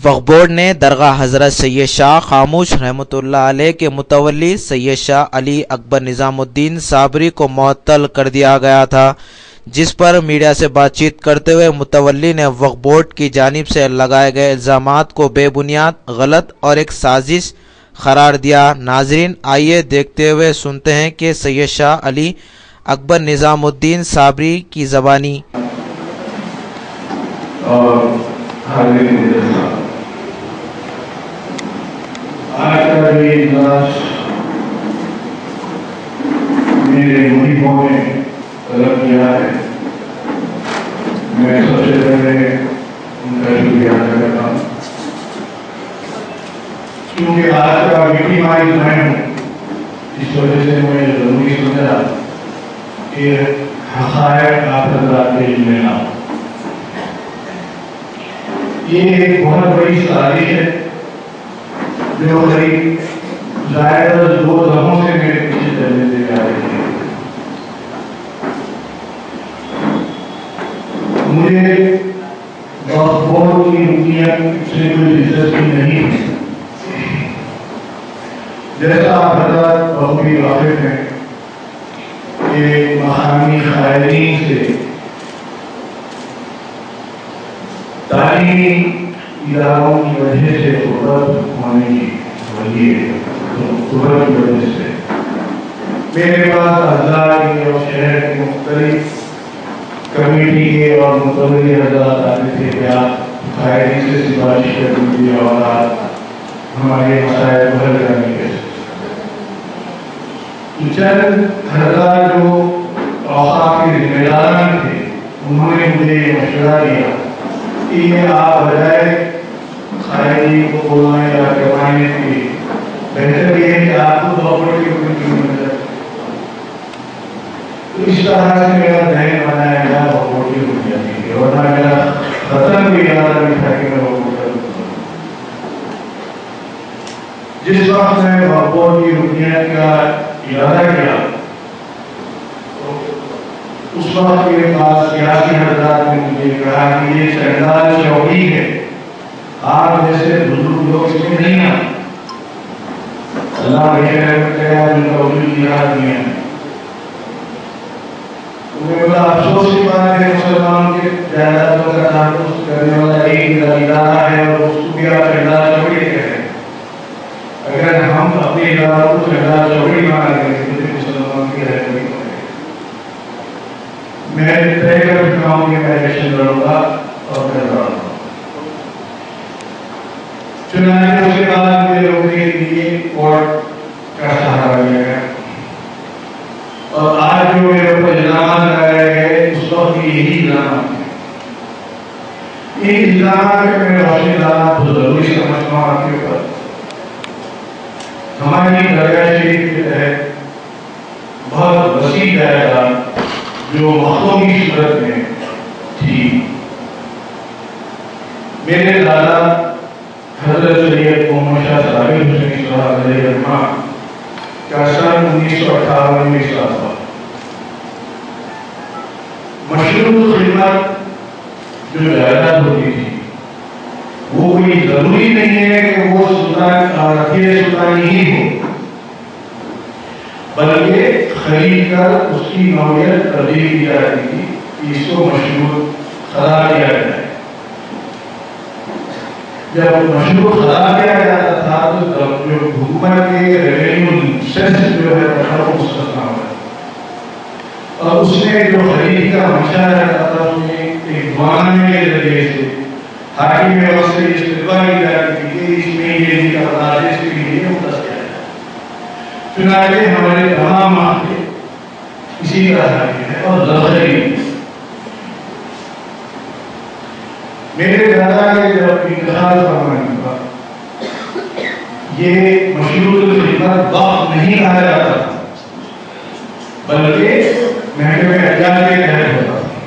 وقف بورڈ نے درگاہ حضرت سید شاہ خاموش رحمۃ اللہ علیہ کے متولی سید شاہ علی اکبر نظام الدین صابری کو معطل کر دیا گیا تھا، جس پر میڈیا سے بات چیت کرتے ہوئے متولی نے وقف بورڈ کی جانب سے لگائے گئے الزامات کو بے بنیاد، غلط اور ایک سازش قرار دیا۔ ناظرین، آئیے دیکھتے ہوئے سنتے ہیں کہ سید شاہ علی اکبر نظام الدین صابری کی زبانی آج کا یہ اجلاس میرے محبوں نے طلب کیا ہے، میں سب سے پہلے ان کا شکریہ ادا کرتا ہوں، کیونکہ آج کا وکٹیمائز میں ہوں، اس وجہ سے میں ضروری سمجھا کہ حقائق آپ حضرات کے علم میں نہ ہو۔ یہ ایک بہت بڑی سازش ہے جو قریب زائد 2 دہوں سے میرے پیچھے چلنے سے جا رہی ہے۔ مجھے وقف بورڈ کی رکنیت سے کوئی دلچسپی نہیں ہے، جیسا آپ حضرات بخوبی واقف ہیں کہ مقامی قائدین سے تعلیمی اداروں کی وجہ سے قربت ہونے کی وجہ سے میرے پاس اضلاع کے اور شہر کے مختلف کمیٹی کے اور متولی حضرات آتے تھے کیا قائدین سے سفارش کرنے کی اور ہمارے مسائل کو حل کرنے کے چند حضرات جو اوقاف کے ذمہ داران تھے، انہوں نے مجھے یہ مشورہ دیا کہ آپ بجائے قائدین کو بولنے یا کروانے کی بہتر یہ ہے کہ آپ کو دعوت کی رکنیت مل جائے۔ تو اس طرح سے میرا ذہن بنایا گیا وقف کی رکنیت کی، ورنہ میرا ختم بھی ارادہ نہیں تھا کہ میں وقف کروں۔ جس وقت میں وقف کی رکنیت کا ارادہ کیا اس وقت میرے پاس سیاسی حضرات نے مجھے کہا کہ یہ سردار چوکی ہے، آپ جیسے بزرگ لوگ اس میں نہیں آئے۔ اللہ ان کا وجود یاد نہیں ہے۔ مجھے بڑا افسوس کی بات ہے، مسلمانوں کے جائیدادوں کا تحفظ کرنے والا ایک ادارہ ہے اور اس کو بھی آپ سردار چوکی کہتے ہیں۔ اگر ہم اپنے اداروں کو سردار چوکی مانا کریں تو مسلمان کی رہنمائی کریں۔ میں طے کر چکا ہوں کہ میں الیکشن لڑوں گا اور میں لڑوں گا۔ چنانچہ اس کے بعد مجھے روکنے کے لیے کورٹ کا سہارا لیا گیا، اور آج جو میرے اوپر الزامات لگائے گئے اس وقت یہی الزامات ہیں۔ یہ الزامات کے میں روشنی ڈالنا بہت ضروری سمجھتا ہوں آپ کے اوپر۔ ہماری درگاہ شریف کے تحت بہت وسیع جائیداد جو وقفوں کی صورت میں تھی، میرے دادا حضرت سید محمد شاہ ثابت حسین صاحب علیہ الرحمہ کا سن 1958 میں شاد ہوا۔ مشروط خدمت جو جائیداد ہوتی تھی وہ کوئی ضروری نہیں ہے کہ وہ سلطان سلطانی ہی ہو، بلکہ خرید کر اس کی نوعیت تبدیل کی جاتی تھی کہ اس کو مشروط قرار دیا جائے۔ جب مشروط قرار دیا جاتا تھا تو جو حکومت کے ریونیو سیس جو ہے وہ مستثنا ہوا، اور اس میں جو خرید کا منشا رہتا تھا اس میں ایک معاملے کے ذریعے سے حاکم وقت سے استدعا کی جاتی تھی کہ اس میں یہ نہیں کرنا ہے، اس کے لیے مختص کیا جائے۔ چنانچہ ہمارے تمام معاملے اسی طرح کے ہیں اور ظاہری۔ میرے دادا کے جب انتقال فرمانے کا یہ مشروط خدمت وقت نہیں کہا جاتا تھا، بلکہ محکمہ اجال کے تحت ہوتا تھا۔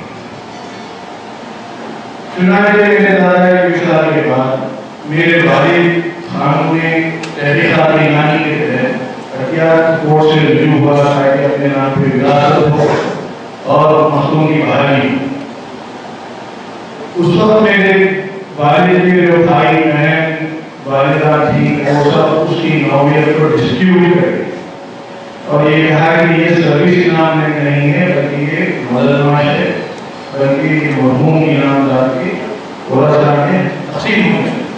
چنانچہ میرے دادا کے وصال کے بعد میرے والد خانوں نے تحقیقات ایمانی کے تحت احتیاط کورٹ سے رجوع ہوا تاکہ اپنے نام پہ وراثت ہو اور مخدوم کی بحالی۔ اس وقت میرے والد کے جو بھائی بہن والدہ تھی وہ سب اس کی نوعیت کو ڈسپیوٹ کرے اور یہ کہا کہ یہ سروس انعام نہیں ہے بلکہ یہ مددماش ہے، بلکہ مرحوم انعامدار کی ورثہ میں تقسیم ہو جائے.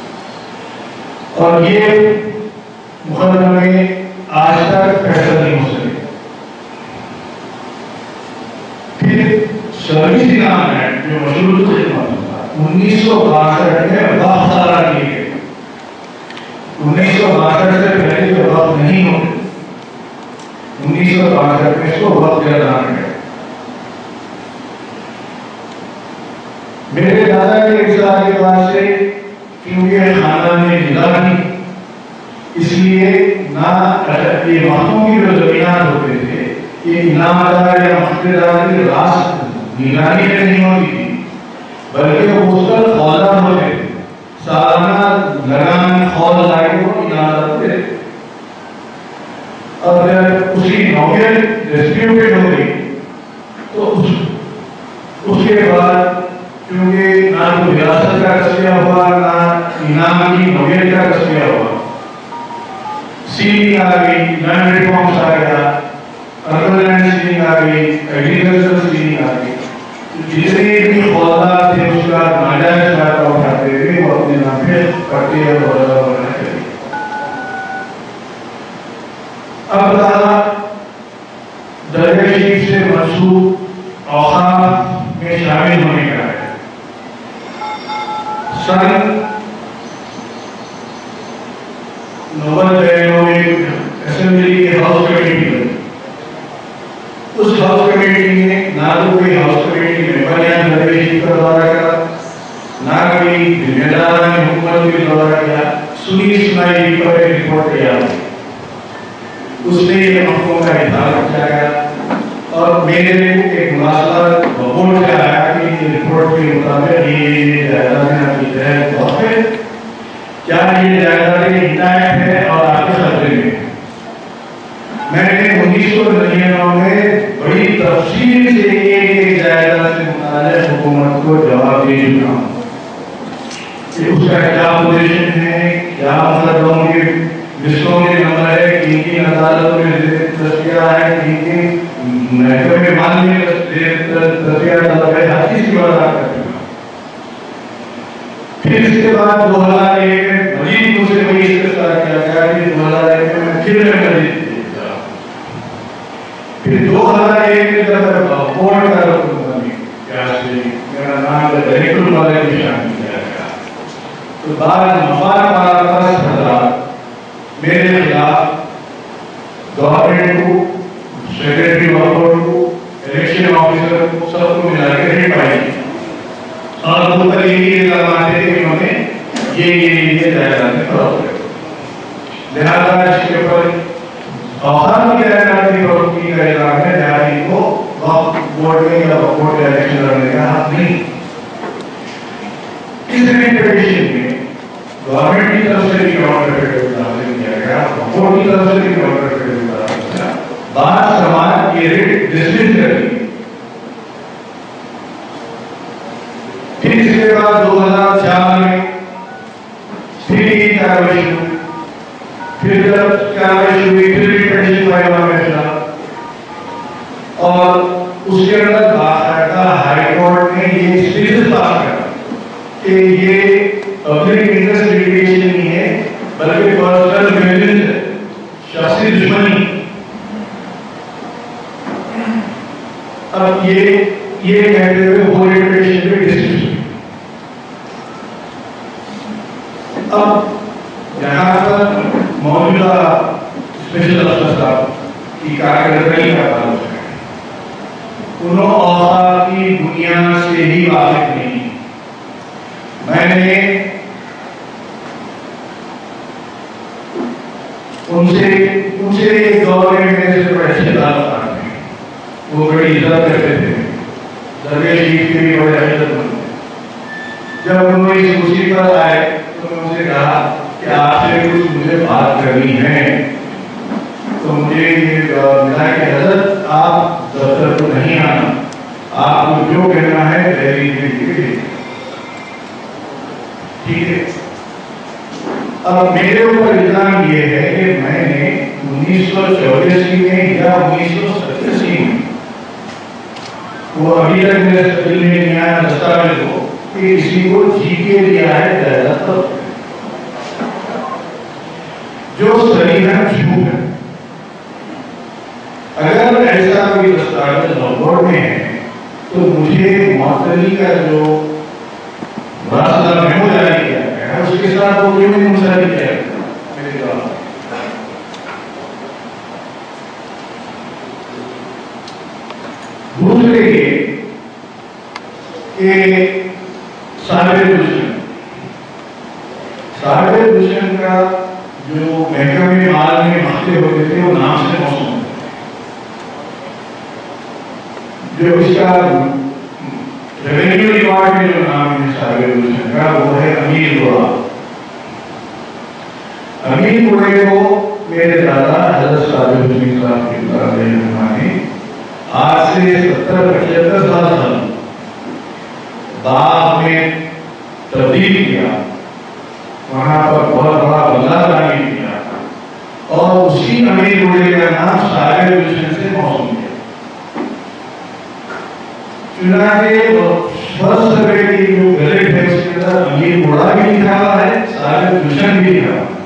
اور یہ مقدمہ میں آج تک فیصلہ نہیں ہو سکے. پھر سروس انعام ایکٹ جو مشروط خدمت 1962 میں وقت قرار دیے گئے. 1962 سے پہلے جو وقت نہیں ہوتے 1962 میں اس کو وقت گردان گئے. میرے دادا کے اصلاح کے بعد سے کیونکہ خاندان میں جدا نہیں، اس لیے نہ یہ وقتوں کی جو زمینات ہوتے تھے یہ انعامدار یا مقتدار کی راست نگرانی میں نہیں ہوتی تھی، بلکہ وہ مستقل خولہ ہوتے تھے. سالانہ لگان خول لائے کو انعامدار ہوتے تھے. اور جب اس کی نوعیت ڈسپیوٹڈ ہو گئی تو اس کے بعد کیونکہ نہ تو وراثت کا تسمیہ ہوا نہ انعام کی نوعیت کا تسمیہ ہوا، سیلنگ آ گئی، لینڈ ریفارمس آ گیا، اربن لینڈ سیلنگ آ گئی، ایگریکلچر سیلنگ آ گئی. جتنے بھی خولدار تھے اس کا ناجائز فائدہ اٹھاتے ہوئے وہ اپنے نام پہ کرتے ہیں اور بنا کرتے. اب درگاہ شریف سے منسوب اوقاف میں شامل ہونے کا ہے. سن 90 میں اسمبلی کے ہاؤس کمیٹی بنی. اس ہاؤس کمیٹی نے نہ تو کوئی ہاؤس کمیٹی ممبر یا درگاہ شریف کا دورہ کرا، نہ کوئی ذمہ داران حکومت کا دورہ کیا. سنی سنائی پر ایک رپورٹ تیار ہوئی، اس میں یہ مفہوم کا اظہار کیا گیا اور میرے ایک مسئلہ رپورٹ سے آیا کہ یہ رپورٹ کے مطابق یہ جائیداد کی تحت وقف ہے، کیا یہ جائیداد ہدایت ہے اور آپ کے خطرے میں. میں نے 1999 میں بڑی تفصیل سے ایک جائیداد سے متعلق حکومت کو جواب دے چکا ہوں کہ اس کا کیا پوزیشن ہے، کیا مطلب کے لسٹوں کے نمبر ہے، کن کن عدالتوں میں دستیاب ہے، کن کن محکمے مان میں دستیاب ہے، ہر چیز کی وضاحت کر چکا. پھر اس کے بعد 2001 میں مزید دوسرے بڑی استفسار کیا گیا کہ 2001 میں پھر میں مزید دیکھا. پھر 2001 میں جب بورڈ کا رکن بنی کیا سے میرا نام ڈائریکٹر والے میں شامل کیا گیا تو بعض مفاد پرست حضرات میرے خلاف گورنمنٹ کو، سیکرٹری بورڈ کو، الیکشن آفیسر کو سب کو ملا کے ریٹ پائی اور وہ پر یہ الزامات ہے کہ انہوں نے یہ جائیداد میں فروخت کر. لہٰذا اس کے اوپر اوقاف کی جائیداد کی فروختی کا الزام ہے، لہٰذا کو وقت بورڈ میں یا بورڈ کا الیکشن لڑنے کا حق نہیں. اس ریپیٹیشن میں گورنمنٹ کی طرف سے بھی کاؤنٹر فیڈرل حاصل کیا گیا، بورڈ کی طرف سے بھی کاؤنٹر فیڈرل حاصل کیا. بعض سماج یہ ریٹ ڈسمس کر دی. پھر اس کے بعد 2004 میں پھر یہ کارروائی شروع، پھر جب کارروائی شروع ہوئی پھر ریپیٹیشن فائل میں چلا اور اس کے اندر باقاعدہ ہائی کورٹ نے یہ اسپیسیفک پاس کرا کہ یہ پبلک انٹرسٹ لیٹیگیشن نہیں ہے بلکہ پرسنل ویلنس ہے، شخصی دشمنی. اب یہ کہتے ہوئے وہ ریپیٹیشن پہ ڈسکس ہوئی. اب یہاں پر موجودہ اسپیشل افسر صاحب کی کارکردگی کا تعلق ہے. انہوں اوقاف کی دنیا سے ہی واقف نہیں. میں نے ان سے ایک دور میں میرے سے بڑے اچھے تعلقات ہیں. وہ بڑی عزت کرتے تھے، درگاہ شریف کے بھی بڑے عزت مند تھے. جب انہوں نے اس کرسی پر آئے تو میں ان سے کہا کہ آپ سے کچھ مجھے بات کرنی ہے. تو مجھے یہ ملا کہ حضرت آپ دفتر کو نہیں آنا، آپ کو جو کہنا ہے دہلی کے لیے. اب میرے اوپر الزام یہ ہے کہ میں نے 1984 میں یا 1987 میں وہ ابھی تک میرے دل میں نہیں آیا دستاویز کو کہ کسی کو جی کے دیا ہے جائیداد جو صریحاً جھوٹ ہے. اگر ایسا کوئی دستاویز لاہور میں ہے تو مجھے معطلی کا جو میمو جاری کیا گیا ہے اس کے ساتھ وہ کیوں نہیں منسلک کیا گیا میرے جواب. دوسرے یہ کہ صاحب دشمن کا جو محکمے مال میں مختے ہوتے تھے وہ نام سے موسوم ہوتے جو اس کا ریونیو ریکارڈ میں جو نام ہے صاحب دشمن کا وہ ہے امیر گوڑا. امیر گوڑے کو میرے دادا حضرت صاحب دشمن صاحب کی نے آج سے 70-75 سال باغ میں تبدیل کیا, وہاں پر بہت بڑا بنگلہ تعمیر کیا اور اسی امیر گوڑے کا نام صاحب دشمن سے موسوم کیا. چنانچہ فرسٹ سروے کی جو گزٹ ہے اس کے اندر امیر گوڑا بھی لکھا ہوا ہے, صاحب دشمن بھی لکھا ہوا ہے.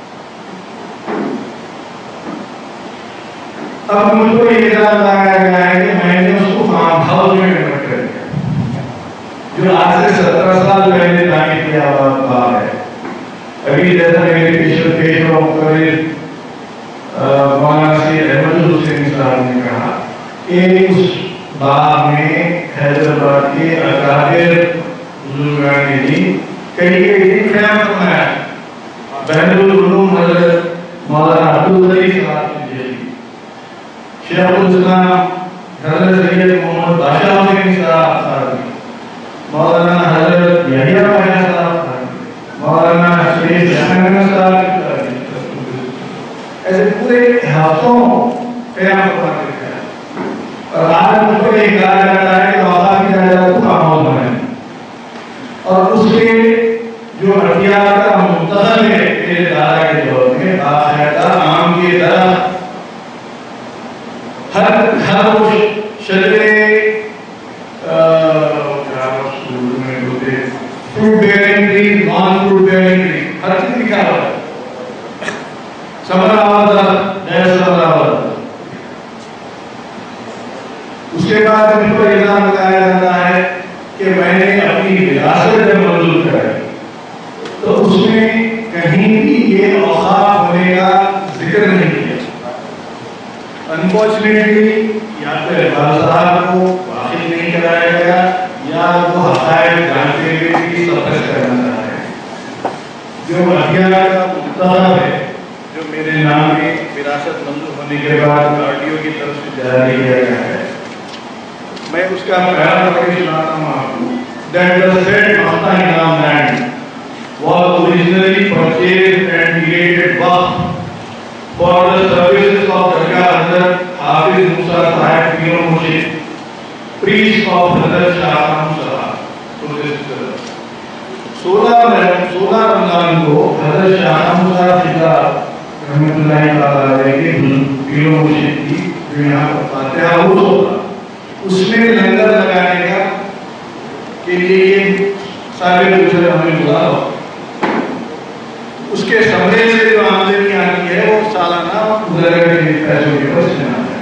اب مجھ کو یہ الزام لگایا گیا ہے کہ میں نے اس کو فارم ہاؤس میں کنورٹ کر دیا جو آج سے 17 سال پہلے تعمیر کیا ہوا باغ ہے. ابھی جیسا میرے پیش مقرر مولانا سید احمد حسین صاحب نے کہا کہ اس باغ میں حیدرآباد کے اکابر بزرگان دین کئی قیام فرمایا. بحر العلوم حضرت مولانا عبدالعزیز صاحب شیخ الاسلام حضرت سید محمد بادشاہ حسین صاحب, مولانا حضرت یحییٰ بادشاہ صاحب, مولانا شیخ احمد صاحب, ایسے پورے ہفتوں قیام فرماتے تھے. اور آج مجھ کو یہ کہا جاتا ہے کہ وفات کی جائیداد کو فارم ہاؤس بنائیں اور اس کے جو اختیار کا منتظم ہے میرے دادا کے دور میں باقاعدہ آم کے درخت ہر شجرے fruit bearing tree, non fruit bearing tree, ہر چیز لکھا ہوا ہے. اس کے بعد مجھ پر الزام لگایا جاتا ہے کہ میں نے اپنی وراثت جب منظور کرائی تو اس میں کہیں بھی یہ اوقاف ہونے کا ذکر نہیں کیا. انفارچونیٹلی یا تو اقبال صاحب کو واقف نہیں کرایا گیا یا وہ حقائق جانتے ہوئے بھی سپریس کرنا چاہ رہے ہیں. جو اختیار کا منتخب ہے جو میرے نام میں وراثت منظور ہونے کے بعد آرڈیو کی طرف سے جاری کیا گیا ہے, میں اس کا بیان کر کے سناتا ہوں آپ کو. That the said Mahta Inam land was originally purchased and created for the services of Dargah Hazrat Hafiz Musa Sahib Pir Murshid, priest of Hazrat Shah Khan Sahab. So this is 16 رمضان کو حضرت شاہ کhan صاحب رحمۃ اللہ علیہ کے پیر مرشد کی جو یہاں پر فاتحہ عروس ہوتا اس میں لنگر لگانے کا کے لیے صاحب دوسرے ہمیں بلا ہوا. اس کے سمرے سے جو آمدنی آتی ہے وہ سالانہ گزرے کے پیسوں کے پاس سے آتا ہے.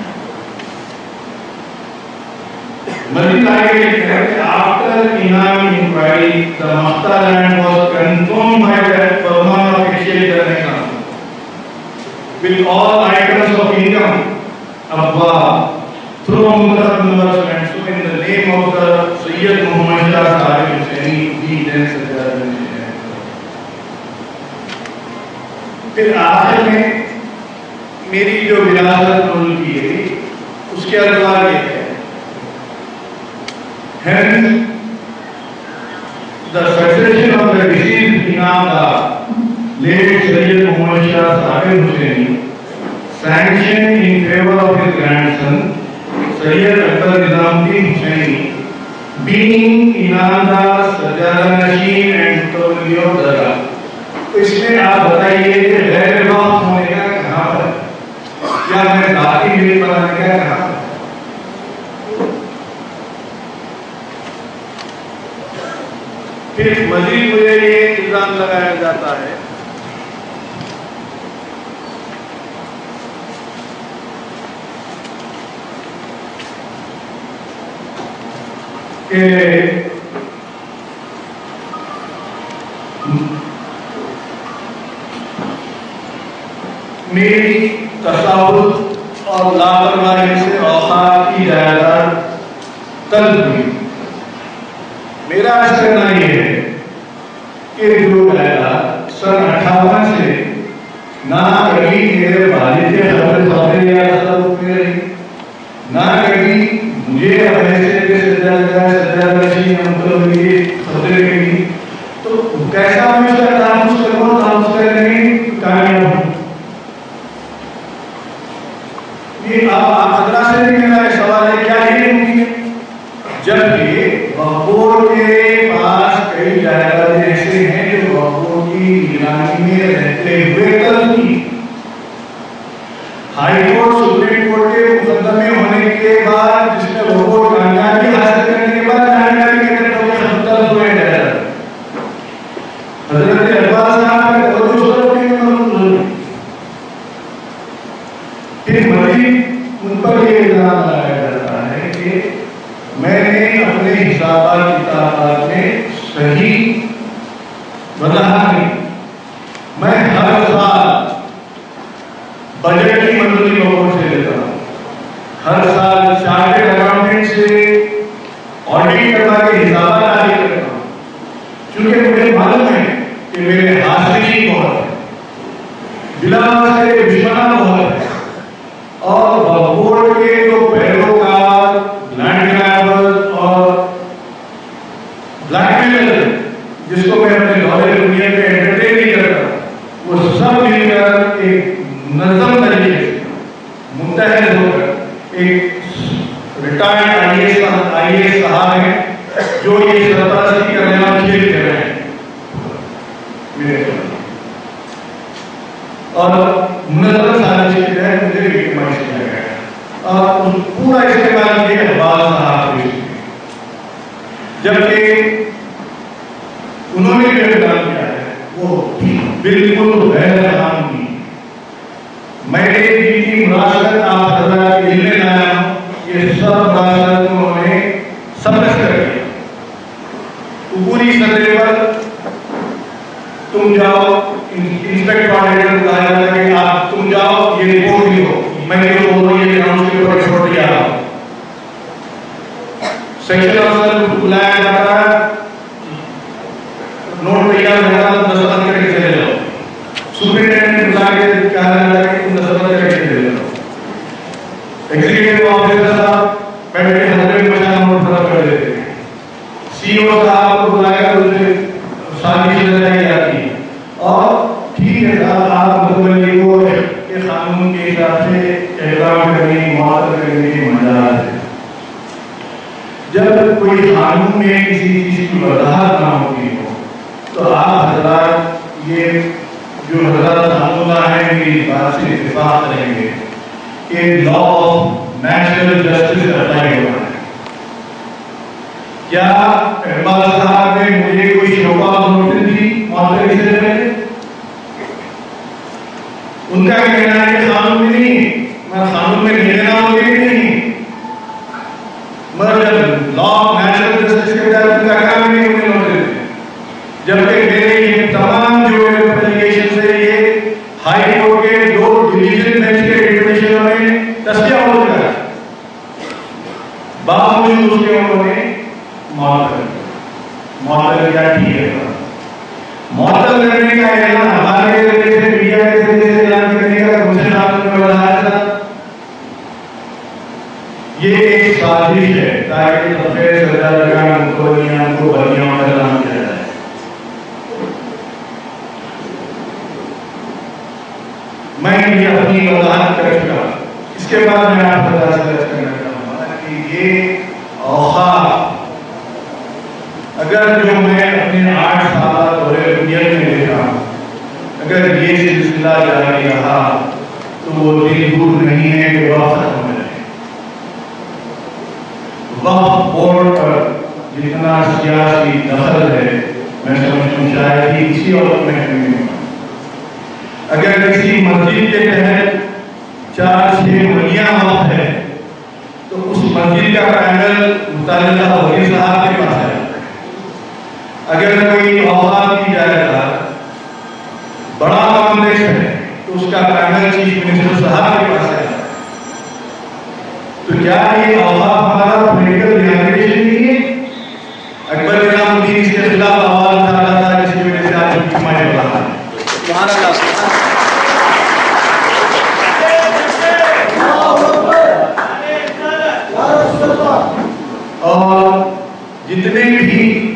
مزید آگے لکھا ہے کہ after Inam inquiry the Mahta land was confirmed by the Farman of Exchange International with all items of income above through Muttab numbers and so in the name of the Sayyid Muhammad Shah Sahib Hussaini he then suggested. پھر آخر میں میری جو وراثت منظور کی گئی اس کے الفاظ یہ ہے hence the succession of the deceased Inam late Sayyid Muhammad Shah Sahib Hussaini sanctioned in favor of his grandson Sayyid Akbar Nizamuddin Hussaini being Inam Sajjada Nashin and Mutawalli of Dargah تو اس میں آپ بتائیے کہ غیر وقت ہونے کا کہاں پر، کیا میں ذاتی مل بنانے کا کہاں پر؟ پھر مزید مجھے یہ الزام لگایا جاتا ہے کہ میری تصاوت اور لاپرواہی سے اوقات کی جائیداد طلب ہوئی۔ میرا اس کہنا یہ ہے کہ جو جائیداد سن 58 سے نہ کبھی میرے والد کے خبر یا تصرف میں رہی، نہ کبھی مجھے حیثیت کے سجادہ خبریں ملی، تو کیسا میں اس کا تحفظ کروں، تحفظ کرنے میں کامیاب ہوں؟ یہ آپ حضرات سے بھی میرا سوال ہے، کیا یہ ممکن ہے؟ جبکہ وقور کے پاس کئی جائیدادیں ایسے ہیں جو وقور کی نیلامی میں رہتے ہوئے طلب کی۔ ہائی کورٹ سپریم کورٹ کے مقدمے ہونے کے بعد جس میں وقور کامیابی حاصل کرنے کے بعد کامیابی کے طلب ہوئے جائیداد۔ حضرت عباس صاحب کا توجہ اس طرف نہیں ہے۔ پھر مزید ان پر یہ الزام لگایا جاتا ہے کہ میں نے اپنے حسابات کتابات میں صحیح وضاحت نہیں، میں ہر سال بجٹ کی منظوری وقور سے لیتا ہوں، ہر سال چارٹرڈ اکاؤنٹنٹ سے آڈٹ کروا کے حسابات جاری کرتا ہوں، چونکہ مجھے معلوم ہے کہ میرے حاصلین بہت ہے، بلا واسطے دشمنان بہت ہے، اور وقور کے جو پیروکار لینڈ گرابر اور بلیک میلر جس کو میں اپنے دورے دنیا میں انٹرٹین نہیں کرتا، وہ سب مل کر ایک منظم طریقے سے متحد ہو کر ایک ریٹائرڈ آئی اے ایس صاحب ہیں جو یہ سرپرستی کرنے والا کھیل کر رہے ہیں میرے اور منظم سازش کے تحت مجھے ریکمائز کیا گیا ہے، اور پورا استعمال کیا عباس صاحب نے، جبکہ انہوں نے جو اقدام کیا ہے وہ بالکل غیر قانونی۔ میں نے جتنی مراقبت آپ حضرات کے علم میں لایا ہوں، یہ سب مراقبت انہوں نے سبمٹ کر دیا۔ پوری سطح پر تم جاؤ، انسپیکٹر آڈیٹر بلایا جاتا ہے کہ آپ تم جاؤ یہ رپورٹ لکھو، میں یہ بول رہا ہوں یہ گراؤنڈ کے اوپر چھوڑ دیا رہا ہوں۔ سیکشن افسر بلایا جاتا ہے، نوٹ تیار ہوتا ہے، دستخط کر کے چلے جاؤ۔ سپرنٹینڈنٹ بلا کے کہا جاتا ہے کہ تم دستخط کر کے چلے جاؤ۔ ایگزیکٹو آفیسر صاحب بیٹھ کے حضرت مشاہد نوٹ خراب کر دیتے ہیں۔ سی او صاحب کو بلایا اسے ساری چیزیں جاتی ہیں، اور ٹھیک ہے صاحب آپ مطلب کو کہ قانون کے حساب سے احترام کرنے معاف کرنے کی مجال ہے۔ جب کوئی قانون میں کسی چیز کی وضاحت نہ ہوتی ہو تو آپ حضرات یہ جو حضرات قانون ہیں میری بات سے اتفاق کریں گے کہ law of natural justice apply ہو رہا ہے۔ کیا اقبال صاحب نے مجھے کوئی شوکاز نوٹس دی معطلی سے پہلے؟ ان کا کہنا ہے کہ قانون میں نہیں، میں قانون میں لینا ہوگی نہیں، مگر جب لا آف نیچرل جسٹس کے تحت ان کا کام نہیں ہونے نوٹس دی، جبکہ میرے یہ تمام جو اپلیکیشن سے یہ ہائی کورٹ کے دو ڈویژن بینچ کے ڈٹرمنیشن میں تصدیق ہو چکا ہے، باوجود اس کے انہوں نے معطل کیا ٹھیک ہے۔ معطل کرنے کا اعلان ہمارے ذریعے سے میڈیا کے ذریعے سے اعلان کرنے کا مجھے صاحب نے بتایا تھا، یہ ایک سازش ہے تاکہ سفید سردارگان کو بندیوں کا اعلان کیا جائے۔ میں یہ اپنی وضاحت کر چکا، اس کے بعد میں آپ بتا کرنا چاہوں گا کہ یہ اوقاف اگر جو میں اپنے 8 سالہ دورے دنیا میں دیکھا ہوں اگر یہ سلسلہ جاری رہا تو وہ دن دور نہیں ہے کہ وقت ختم ہو جائے. وقت بورڈ پر جتنا سیاسی دخل ہے میں سمجھتا ہوں شاید ہی کسی اور محکمے میں. اگر کسی مسجد کے تحت 4-6 ملیاں وقت ہے تو اس مسجد کا پینل متعلقہ وزیر صاحب کے پاس ہے. اگر کوئی اوقات کی جائیداد بڑا کمپلیکس ہے تو اس کا پینل چیف منسٹر صاحب کے پاس ہے. تو کیا یہ اوقات ہمارا پولیٹیکل ریہیبلیٹیشن نہیں ہے؟ اکبر نظام الدین اس کے خلاف آواز اٹھا رہا تھا جس کی وجہ سے آج ان کی مائیں بڑھا ہے. سبحان اللہ. اور جتنے بھی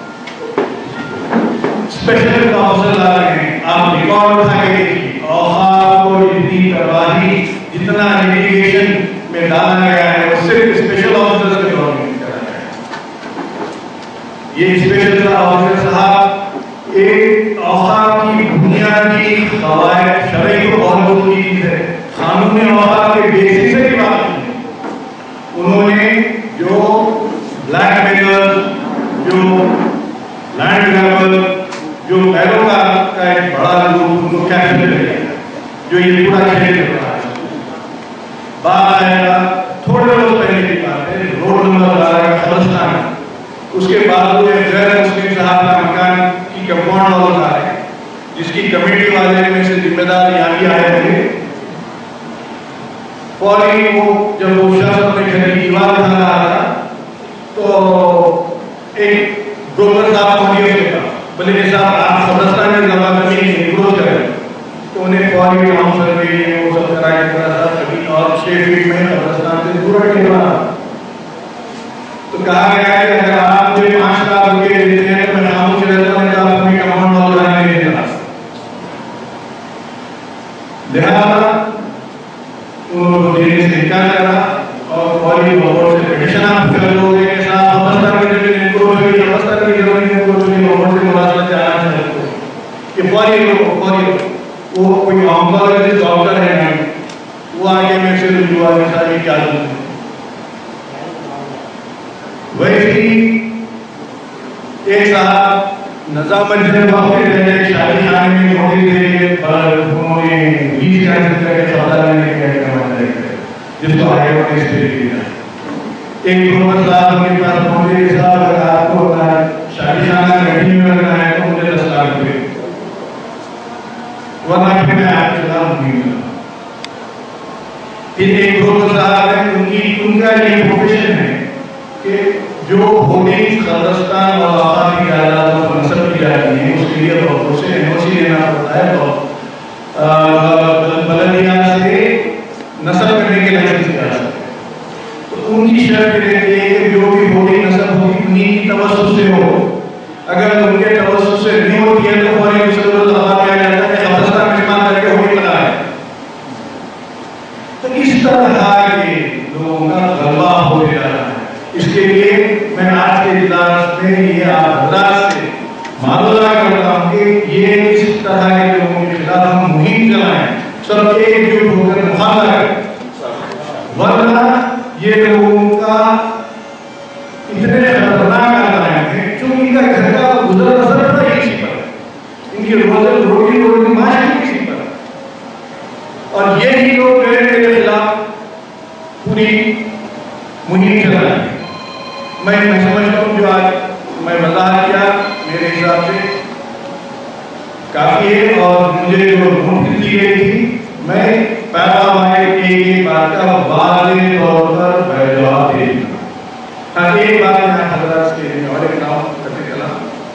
اسپیشل کاؤنسل آ رہے ہیں آپ ریکارڈ اٹھا کے دیکھیے اوقاف کو جتنی تباہی جتنا لیٹیگیشن میں ڈالا گیا ہے وہ صرف اسپیشل آفیسر کے دور میں کرا گیا ہے. یہ اسپیشل آفیسر صاحب ایک اوقاف کی بنیادی قواعد شرعی کو فالو کی چیز ہے. قانون اوقاف کے بیسس سے کی بات کی. انہوں نے جو بلیک میلر جو لینڈ گرابر جو پیروکار کا ایک بڑا گروپ ان کو کیپچر کر لیا جو یہ پورا کھیل کر رہا ہے. بات آئے گا تھوڑے روز پہلے کی بات ہے روڈ نمبر 12 خلستان اس کے بعد وہ غیر مسلم صاحب کا مکان کی کمپاؤنڈ وال بنا رہے ہیں جس کی کمیٹی والے میں سے ذمہ دار یہاں بھی آئے تھے. فوری وہ جب وہ شخص اپنے گھر کی دیوار بنا رہا تھا تو ایک بروکر صاحب پہنچے اس کے پاس بلکہ صاحب آپ قبرستان کی جگہ پر نہیں گروہ کریں تو انہیں فوری ٹاؤن سروے وہ سب کرا کے پڑا تھا کبھی اور 6 فٹ میں قبرستان سے دور رکھنے والا. تو کہا گیا ہے کہ اگر آپ مجھے 5 لاکھ روپے دیتے ہیں تو میں خاموش رہتا ہوں تو آپ اپنی کماؤنڈ وال بنانے نہیں دیتا. لہٰذا انہوں نے دینے سے انکار کرا اور فوری بورڈ سے پٹیشن آپ کر لو گے کہ صاحب قبرستان کی ضرورت ان کو ہے قبرستان کی ضرورت ان کو جو بورڈ سے مراسلہ چاہنا چاہتے ہیں کہ فوری وہ کوئی آنکولوجسٹ ڈاکٹر ہے نہیں وہ آگے میں سے رجوع آگے ساری کیا دوں. ویسے ہی ایک صاحب نظام مسجد واقع رہے شادی خانے میں موڑی دے پر انہوں نے 20 ہزار کے سودا لینے کے احتمال ہے جس کو آگے وہ اس پہ دیا. ایک پروفیسر صاحب کے پاس پہنچے کہ صاحب اگر آپ کو شادی خانہ گھٹی میں رکھنا ہے تو مجھے 10 لاکھ روپے ورنہ پھر میں آپ کے خلاف نہیں کروں. پھر ایک پروفیسر صاحب ہے ان کا یہ پروفیشن ہے کہ جو ہوٹنگ قبرستان اور اوقاف کی جائیداد کو منصب کی جاتی ہیں اس کے لیے ڈاکٹر سے این او سی لینا پڑتا ہے اور بلدیات سے نصب کرنے کے لائسنس دیا جاتا ہے. تو ان کی شرط رہتی ہے کہ جو بھی ہوٹنگ نصب ہوگی انہیں کی توسط سے ہو. اگر ان کے توسط سے نہیں ہوتی ہے تو فوری مسلط آباد کیا جاتا ہے کہ قبرستان میں استعمال کر کے ہوٹنگ بنا ہے. تو اس طرح کے لوگوں کا غلبہ ہو جا رہا ہے. اس کے لیے میں آج کے اجلاس میں یہ آپ حضرات سے معلومات کرتا ہوں کہ یہ اس طرح کے لوگوں کے خلاف ہم مہم چلائیں سب ایک جٹ ہو کر مقابلہ کریں. ورنہ یہ لوگوں کا اتنے خطرناک علائم ہیں چونکہ ان کا گھر کا گزر بسر تھا اسی پر ان کی روزی معاشی اسی پر اور یہی لوگ میرے خلاف پوری مہم چلائیں. میں سمجھتا ہوں جو آج میں وضاحت کیا میرے حساب سے کافی ہے اور مجھے جو نوٹس دی گئی تھی میں پیغام ایک بات کا واضح طور پر جواب دے دوں. ہاں ایک بات میں حضرات کے لیے اور ایک نام کرتے چلا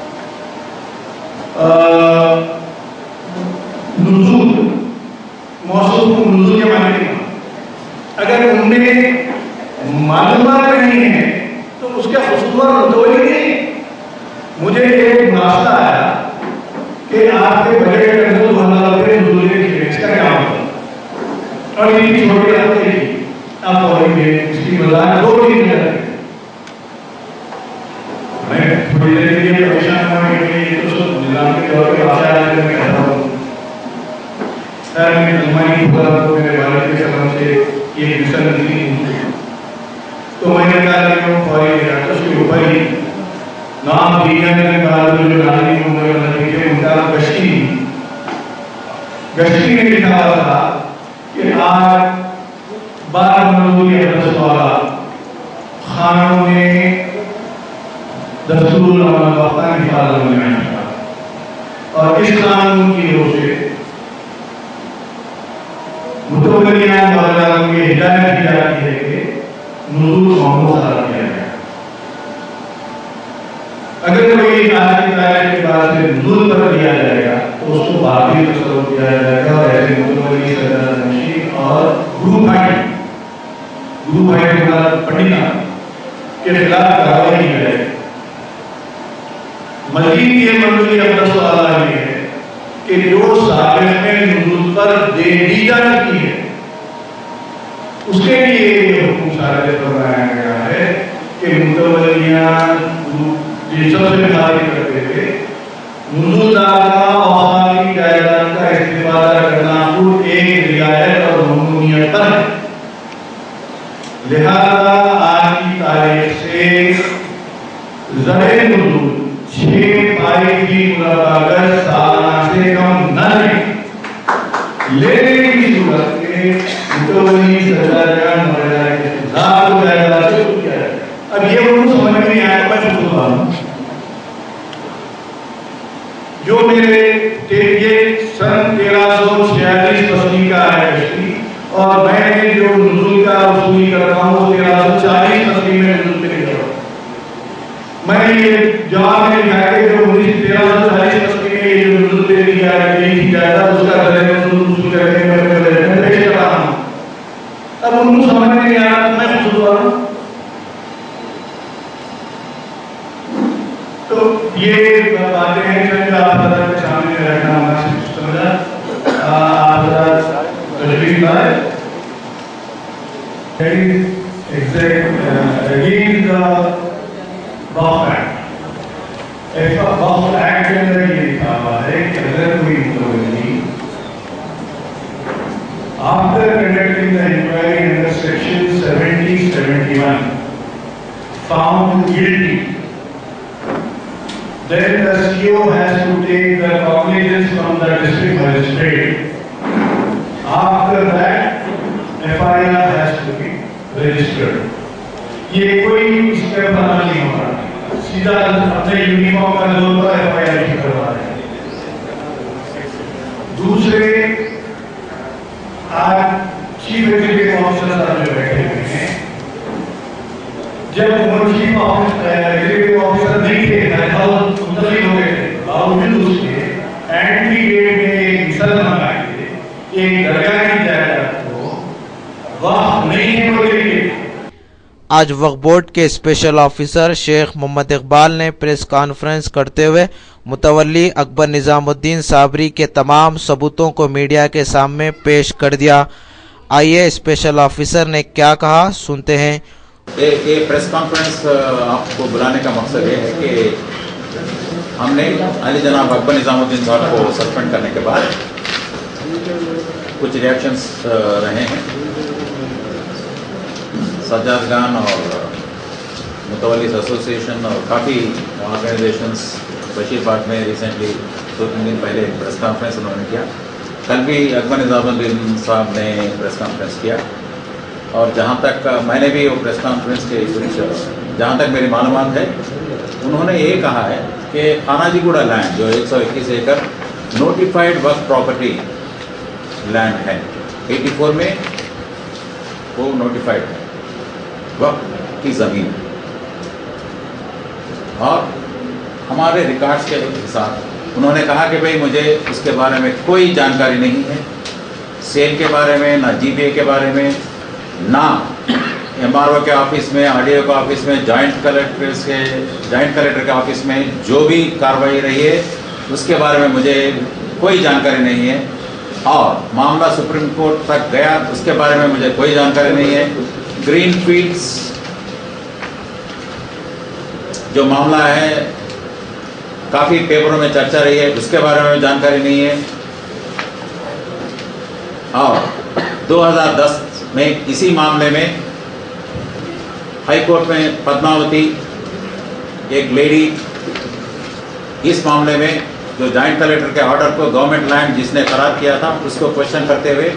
نزول موصوف نزول کے معنی نہیں. اگر ان میں معلومات نہیں ہے تو اس کا خصوصا متوجہ نہیں. مجھے ایک ناشتہ آیا کہ آپ کے بجٹ کے اندر 2000 روپے نزول کے اس کا کیا ہوگا اور یہ چھوٹی آتے ہی آپ اور اس کی وضاحت 2 دن میں میں تھوڑی دیر کے لیے پریشان ہوں کہ یہ تو سب نظام کے طور پہ آشا میں کہتا ہوں میرے والد کے سلام سے یہ مشن نہیں ہوئی تو میں نے کہا کہ وہ فوری ریاست اس کے اوپر ہی نام دیا نے کہا جو ناظرین عمر نتیجے مطابق گشتی نے لکھا ہوا تھا کہ آج 12 مزدوری حدث والا خانوں میں دستور العمل وقتاً حفاظت میں آیا اور اس قانون کی روح سے متولیان نوجوانوں کی ہدایت دی جاتی ہے کہ نزول قوموں سے کیا جائے. اگر کوئی آج کی تاریخ کے بعد سے نزول پر دیا جائے گا تو اس کو باقی تصور کیا جائے گا اور ایسے متولی سردار نشین اور گرو بھائی پنڈتا کے خلاف کارروائی کی جائے. مزید یہ منظوری اب سوال یہ ہے کہ جو سابق میں نزول پر دے دی جا چکی ہے اس کے لیے یہ حکم صادر فرمایا گیا ہے کہ متولیان جس سے خالی کرتے تھے نزول دارہ اور کی جائیداد کا استفادہ کرنا خود ایک رعایت اور ممنوعیت پر ہے. لہذا آج کی تاریخ سے زر نزول 6 پائی کی ملاقات سالانہ سے کم نہ لینے کی صورت کے متولی سرداریان وغیرہ کے خلاف ہو جائے گا سے کیا ہے. اب یہ ان سمجھ میں نہیں آیا میں خود ہوں جو میرے یہ سن 1346 فصلی کا ہے اور میں نے جو نزول کا وصولی کرتا ہوں 1340 فصلی میں نزول پہ نہیں کرتا. میں نے یہ جواب میں لکھا کہ جو 1340 فصلی میں یہ جو نزول پہ دیا گئی جائے گا اس کا ذریعہ نزول کرنے میں پیش کر رہا ہوں. اب ان کو سمجھ میں نہیں آ رہا میں خود ہوں تو یہ باتیں ہیں جو آپ حضرت کے سامنے رکھنا مناسب سمجھا. آپ حضرت تجویز لائے against the Bauch Act. Bauch Act کے اندر یہ لکھا ہوا ہے کہ اگر کوئی متولی after conducting the inquiry under section 70-71 found guilty, then the CO has to take the cognizance from the district magistrate. After that, FIR has to be registered. یہ کوئی اس کے بنا نہیں ہو رہا سیدھا اپنے یونیفارم کا زور پر FIR کی کروا رہے ہیں. دوسرے آج چیف ایگزیکٹو آفیسر صاحب جو بیٹھے ہوئے ہیں جب وہ چیف ایگزیکٹو آفیسر نہیں تھے منتقل ہو گئے تھے باوجود اس کے اینٹری گیٹ میں ایک مثال منگائے تھے ایک درگاہ کی جائیداد کو وقف نہیں ہے بولے گے. آج وقف بورڈ کے اسپیشل آفیسر شیخ محمد اقبال نے پریس کانفرنس کرتے ہوئے متولی اکبر نظام الدین صابری کے تمام ثبوتوں کو میڈیا کے سامنے پیش کر دیا. آئیے اسپیشل آفیسر نے کیا کہا سنتے ہیں. یہ پریس کانفرنس آپ کو بلانے کا مقصد یہ ہے کہ ہم نے علی جناب اکبر نظام الدین صاحب کو سسپینڈ کرنے کے بعد کچھ ریئیکشنز رہے ہیں. سجاد خان اور متولیز ایسوسیشن اور کافی آرگنائزیشنز بشیر باغ میں ریسنٹلی 2-3 دن پہلے پریس کانفرنس انہوں نے کیا. کل بھی اکبر نظام الدین صاحب نے پریس کانفرنس کیا اور جہاں تک میں نے بھی وہ پریس کانفرنس کے جہاں تک میری معلومات ہے انہوں نے یہ کہا ہے کہ خاناجی گوڑا لینڈ جو 121 ایکڑ نوٹیفائڈ وقف پراپرٹی لینڈ ہے 84 میں وہ نوٹیفائڈ ہے وقف کی زمین اور ہمارے ریکارڈز کے حساب انہوں نے کہا کہ بھئی مجھے اس کے بارے میں کوئی جانکاری نہیں ہے سیل کے بارے میں نہ جی بی اے کے بارے میں نہ ایم آر او کے آفس میں آر ڈی او کے آفس میں جوائنٹ کلیکٹر کے آفس میں جو بھی کارروائی رہی ہے اس کے بارے میں مجھے کوئی جانکاری نہیں ہے اور معاملہ سپریم کورٹ تک گیا اس کے بارے میں مجھے کوئی جانکاری نہیں ہے. گرین فیلڈز جو معاملہ ہے کافی پیپروں میں چرچا رہی ہے اس کے بارے میں جانکاری نہیں ہے. और 2010 में इसी मामले में हाई कोर्ट में पद्मावती एक लेडी इस मामले में जो जॉइंट कलेक्टर के ऑर्डर को गवर्नमेंट लैंड जिसने करार किया था उसको क्वेश्चन करते हुए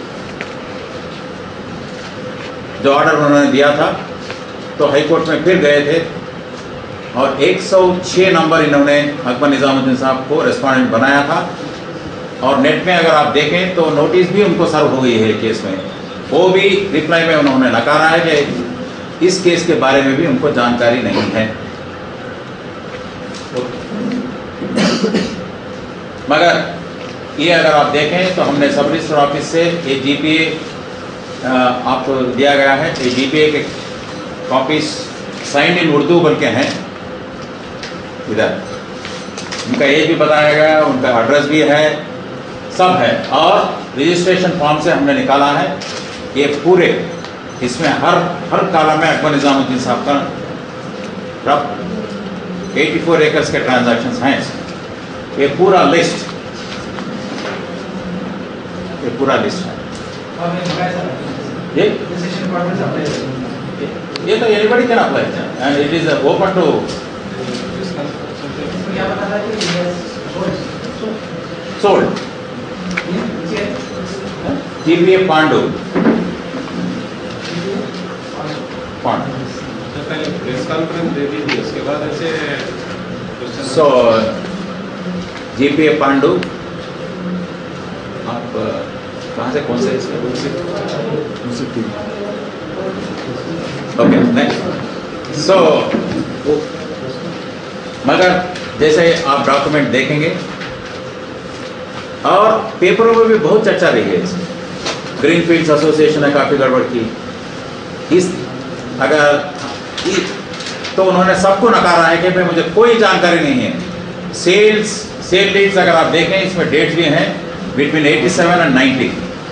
जो ऑर्डर उन्होंने दिया था तो हाई कोर्ट में फिर गए थे और 106 नंबर इन्होंने अकबर निजामुद्दीन साहब को रेस्पोंडेंट बनाया था और नेट में अगर आप देखें तो नोटिस भी उनको सर्व हो गई है केस में। वो भी रिप्लाई में उन्होंने नकारा है कि इस केस के बारे में भी उनको जानकारी नहीं है। मगर ये अगर आप देखें तो हमने सब रजिस्टर ऑफिस से ये जीपीए आपको दिया गया है। ये जीपीए के कॉपीज साइंड इन उर्दू बन के हैं, इधर उनका एज भी बताया गया, उनका एड्रेस भी है, सब है और रजिस्ट्रेशन फॉर्म से हमने निकाला है। ये पूरे इसमें हर कालम में अकबर निजामुद्दीन साहब का 84 एकर्स के ट्रांजैक्शंस हैं। ये पूरा लिस्ट है। ये तो anybody can apply and it is open to sold. GPA Pandu पहले प्रेस कॉन्फ्रेंस दे दी थी, उसके बाद ऐसे सो जीपीए पांडु आप कहाँ से कौन से ओके नेक्स्ट। सो मगर जैसे आप डॉक्यूमेंट देखेंगे और पेपरों में भी बहुत चर्चा रही है इसमें। ग्रीनफील्ड्स एसोसिएशन ने काफ़ी गड़बड़ की तो उन्होंने सबको नकारा है कि भाई मुझे कोई जानकारी नहीं है। सेल डेट्स अगर आप देखें इसमें डेट्स भी हैं बिटवीन 87 और 90।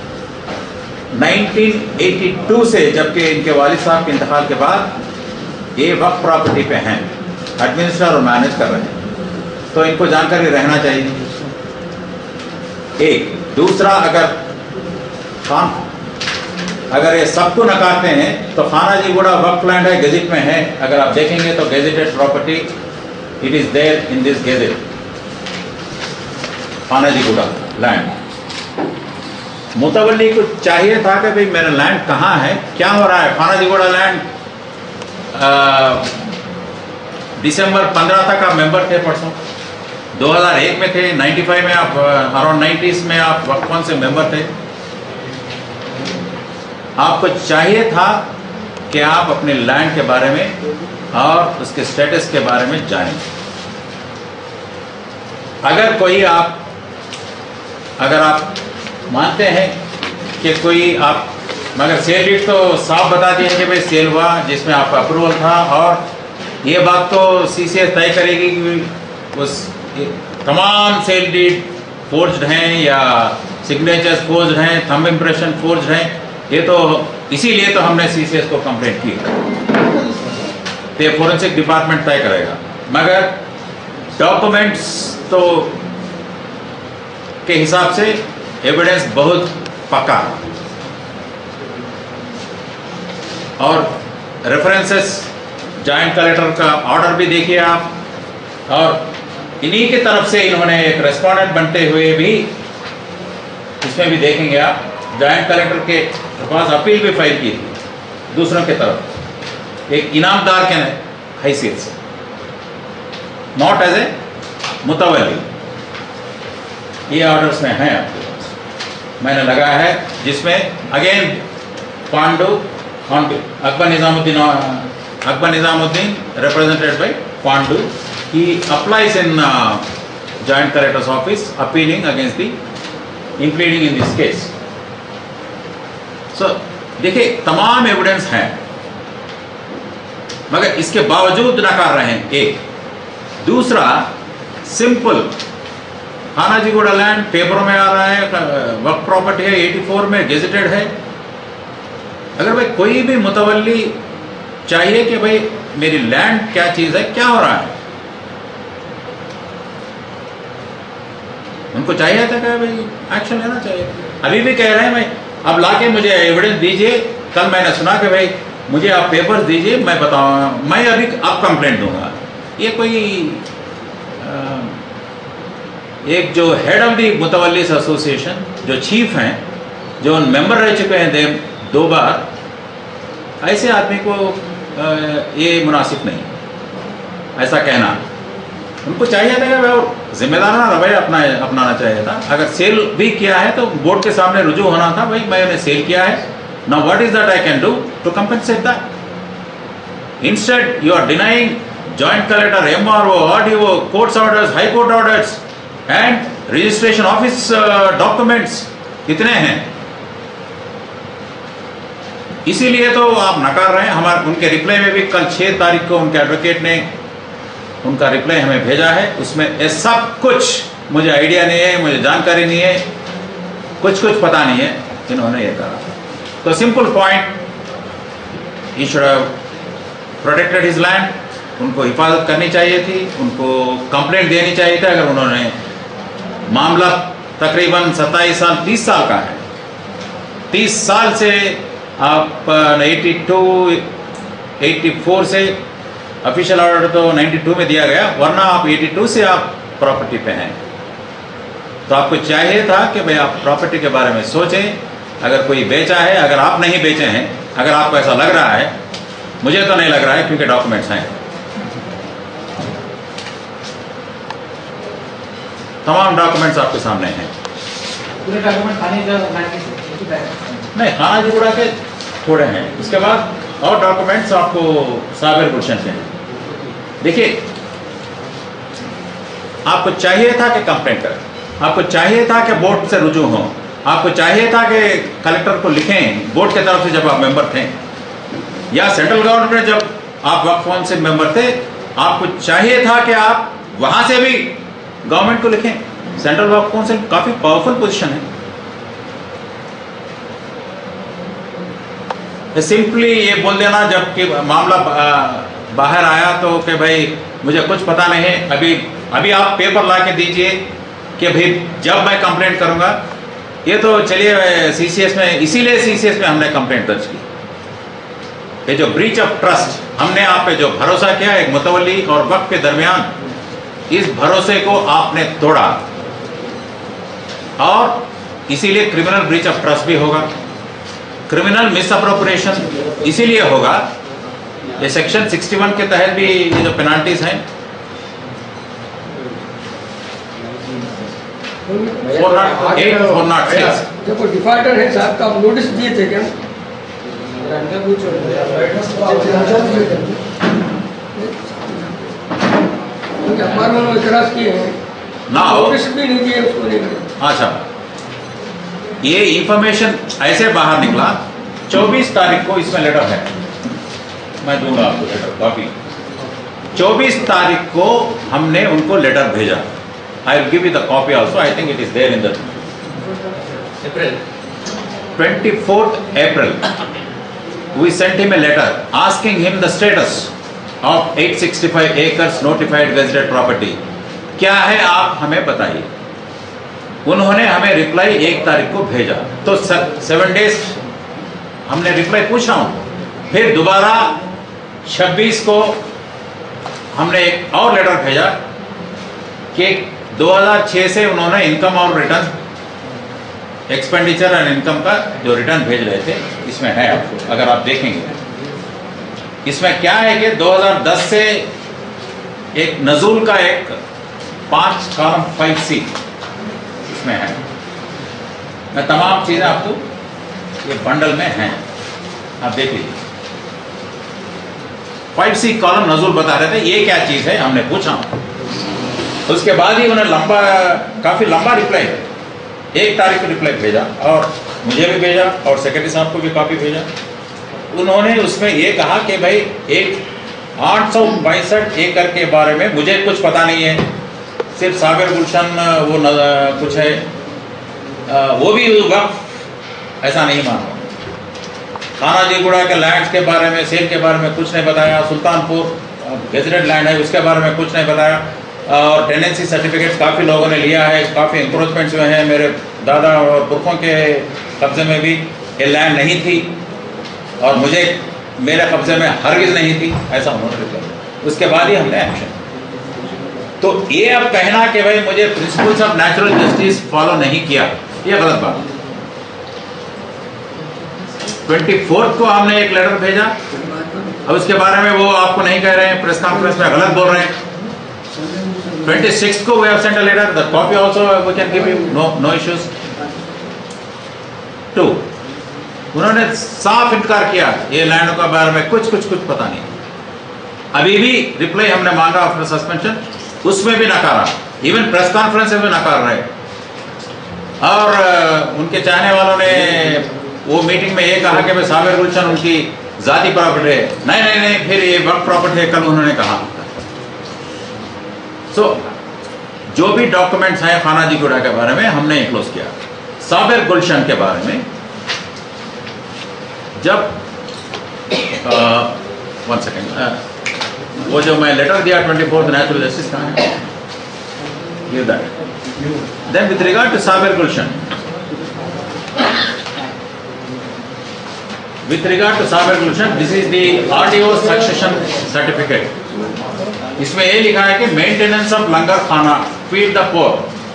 1982 से जबकि इनके वालिद साहब के इंतकाल के बाद ये वक्त प्रॉपर्टी पे हैं, एडमिनिस्टर और मैनेज कर रहे हैं, तो इनको जानकारी रहना चाहिए। एक दूसरा अगर ये सबको नकारते हैं तो खानाजीगुड़ा वक्फ लैंड है, गेजेट में है। अगर आप देखेंगे तो gazetted property it is there in this gazette, Khanajiguda land. मुतवल्ली को चाहिए था कि भाई मेरा लैंड कहाँ है, क्या हो रहा है। खानाजीगुड़ा लैंड दिसंबर 15 तक आप मेंबर थे, परसों 2001 में थे, 95 में आप अराउंड 90s में आप वक्फ से मेंबर थे। आपको चाहिए था कि आप अपने लैंड के बारे में और उसके स्टेटस के बारे में जानें। अगर आप मानते हैं कि कोई आप मगर सेल डीड तो साफ बता दिए कि भाई सेल हुआ जिसमें आपका अप्रूवल था, और ये बात तो सीसीएस तय करेगी कि उस तमाम सेल डीड फोर्ज्ड हैं या सिग्नेचर्स फोर्ज्ड हैं, थंब इम्प्रेशन फोर्ज्ड हैं। ये तो इसीलिए तो हमने सीसीएस को कंप्लेंट की, तो ये फोरेंसिक डिपार्टमेंट तय करेगा। मगर डॉक्यूमेंट्स तो के हिसाब से एविडेंस बहुत पक्का और रेफरेंसेस जॉइंट कलेक्टर का ऑर्डर भी देखिए आप, और इन्हीं की तरफ से इन्होंने एक रेस्पोंडेंट बनते हुए भी इसमें भी देखेंगे आप जॉइंट कलेक्टर के पास अपील भी फाइल की थी दूसरों की तरफ एक इनामदार के हैसियत से, नॉट एज ए मुतवल्ली। ये ऑर्डर्स में हैं आपके पास, मैंने लगाया है, जिसमें again Pandu Akbar Nizamuddin represented by Pandu, he applies in Joint Collector's Office appealing against the impleading in this case. So देखिए तमाम एविडेंस हैं, मगर इसके बावजूद नकार रहे हैं। एक दूसरा सिंपल खानाजीगुड़ा लैंड पेपरों में आ रहा है, वक्त प्रॉपर्टी है, 84 में गेजेटेड है। अगर भाई कोई भी मुतवल्ली चाहिए कि भाई मेरी लैंड क्या चीज़ है, क्या हो रहा है, उनको चाहिए था कि भाई एक्शन लेना चाहिए। अभी भी कह रहे हैं भाई अब लाके मुझे एविडेंस दीजिए। कल मैंने सुना कि भाई मुझे आप पेपर्स दीजिए, मैं बताऊँ, मैं अभी अब कंप्लेंट दूंगा। ये कोई एक जो हेड ऑफ द मुतवल्लिस एसोसिएशन जो चीफ हैं, जो मेंबर रह चुके हैं 2 बार, ऐसे आदमी को ये मुनासिब नहीं ऐसा कहना। उनको चाहिए था कि भाई जिम्मेदाराना रवैया अपनाना चाहिए था। अगर सेल भी किया है तो बोर्ड के सामने रुजू होना था, भाई मैंने सेल किया है, now what is that I can do to compensate that. Instead you are denying joint collector, MRO, RDO, courts orders, high court orders and registration office documents कितने हैं, इसीलिए तो आप नकार रहे हैं। हमारे उनके रिप्लाई में भी कल 6 तारीख को उनके एडवोकेट ने उनका रिप्लाई हमें भेजा है। उसमें ये सब कुछ मुझे आइडिया नहीं है, मुझे जानकारी नहीं है, कुछ पता नहीं है, इन्होंने ये कहा। तो simple point, he should have protected his land. उनको हिफाजत करनी चाहिए थी, उनको कंप्लेंट देनी चाहिए था। अगर उन्होंने मामला तकरीबन 27 साल 30 साल का है, 30 साल से आप 84 से ऑफिशियल ऑर्डर तो 92 में दिया गया, वरना आप 82 से आप प्रॉपर्टी पे हैं। तो आपको चाहिए था कि भाई आप प्रॉपर्टी के बारे में सोचें। अगर कोई बेचा है, अगर आप नहीं बेचे हैं, अगर आपको ऐसा लग रहा है, मुझे तो नहीं लग रहा है क्योंकि डॉक्यूमेंट्स हैं, तमाम डॉक्यूमेंट्स आपके सामने हैं। पूरे डॉक्यूमेंट नहीं, खाना जुड़ा के थोड़े हैं, उसके बाद और डॉक्यूमेंट्स आपको साबिर गुलशन के हैं। देखिए, आपको चाहिए था कि कंप्लेंट करें, आपको चाहिए था कि बोर्ड से रुजू हो, आपको चाहिए था कि कलेक्टर को लिखें बोर्ड की तरफ से जब आप मेंबर थे, या सेंट्रल गवर्नमेंट में जब आप वक्फ काउंसिल से मेंबर थे, आपको चाहिए था कि आप वहां से भी गवर्नमेंट को लिखें। सेंट्रल वक्फ काउंसिल काफी पावरफुल पोजीशन है। सिंपली ये बोल देना जबकि मामला बाहर आया तो कि भाई मुझे कुछ पता नहीं है, अभी आप पेपर ला के दीजिए कि भाई जब मैं कंप्लेंट करूंगा। ये तो चलिए सीसीएस में, इसीलिए सीसीएस में हमने कंप्लेंट दर्ज की। ये जो ब्रीच ऑफ ट्रस्ट, हमने आप पे जो भरोसा किया एक मुतवल्ली और वक्फ के दरमियान, इस भरोसे को आपने तोड़ा और इसीलिए क्रिमिनल ब्रीच ऑफ ट्रस्ट भी होगा, क्रिमिनल मिसअप्रोप्रिएशन इसीलिए होगा। ये सेक्शन 61 के तहत भी ये जो पेनाल्टीज हैं 408 देखो डिफॉल्टर है साहब का, आप नोटिस दिए थे क्या? अखबार में इतराज किए हैं ना, नोटिस भी नहीं दिए उसको लेकर। अच्छा, ये इंफॉर्मेशन ऐसे बाहर निकला 24 तारीख को, इसमें लेटर है, मैं दूंगा आपको लेटर कॉपी। 24 तारीख को हमने उनको लेटर भेजा। I will give you the copy also, I think it is there in the April 24th April we sent him a letter asking him the status of 865 acres notified gazetted property। क्या है आप हमें बताइए। उन्होंने हमें reply 1 तारीख को भेजा, तो 7 डेज हमने रिप्लाई पूछ रहा हूं। फिर दोबारा 26 को हमने एक और लेटर भेजा कि 2006 से उन्होंने इनकम और रिटर्न, एक्सपेंडिचर एंड इनकम का जो रिटर्न भेज रहे थे, इसमें है आपको, अगर आप देखेंगे इसमें क्या है कि 2010 से एक नजूल का एक 5 कॉलम 5C इसमें है। मैं तमाम चीजें आपको ये बंडल में हैं, आप देख लीजिए। 5C कॉलम नजूल बता रहे थे ये क्या चीज है, हमने पूछा। उसके बाद ही उन्हें काफी लंबा रिप्लाई, 1 तारीख को रिप्लाई भेजा और मुझे भी भेजा और सेक्रेटरी साहब को भी कॉपी भेजा। उन्होंने उसमें ये कहा कि भाई एक 862 एकड़ के बारे में मुझे कुछ पता नहीं है, सिर्फ साबिर गुलशन वो कुछ है, वो भी वक्त ऐसा नहीं माना। खानाजीगुड़ा के लैंड्स के बारे में, सेल के बारे में कुछ नहीं बताया। सुल्तानपुर गेजेटेड लैंड है, उसके बारे में कुछ नहीं बताया। اور ٹیننسی سرٹیفکیٹ کافی لوگوں نے لیا ہے, کافی انکروچمنٹس ہوئے ہیں. میرے دادا اور پرکھوں کے قبضے میں بھی یہ لینڈ نہیں تھی اور میرے قبضے میں ہرگز نہیں تھی, ایسا انہوں نے کیا. اس کے بعد ہی ہم نے ایکشن. تو یہ اب کہنا کہ بھائی مجھے principles of natural justice follow نہیں کیا, یہ غلط بات. 24 کو ہم نے ایک لیٹر بھیجا, اب اس کے بارے میں وہ آپ کو نہیں کہہ رہے ہیں, پریس کانفرنس میں غلط بول رہے ہیں. 26 کو we have sent a letter, the copy also we can give you, no issues. 2, انہوں نے صاف انکار کیا یہ لینڈ کے بارے میں کچھ پتہ نہیں. ابھی بھی ریپلائی ہم نے مانگا آفٹر سسپینشن, اس میں بھی نکارا, ایون پریس کانفرنس میں بھی نکار رہے. اور ان کے چاہنے والوں نے وہ میٹنگ میں یہ کہا کہ بھائی صابر گلشن ان کی ذاتی پراپرٹی ہے. نہیں, پھر یہ وقف پراپرٹی ہے, کل انہوں نے کہا. سو جو بھی ڈاکومنٹس ہیں خانہ جی گوڑا کے بارے میں ہم نے انکلوز کیا. صابر گلشن کے بارے میں جب 1 سیکنڈ, وہ جو میں لیٹر دیا 24 نیچرل جسٹس کا ہے, یہ then with regard to Sabir Gulshan, with regard to Saber Gulshan, this is the RDO succession certificate. اس میں یہ لکھا ہے کہ مینٹیننس آف لنگر خانہ, فیڈ دا پور,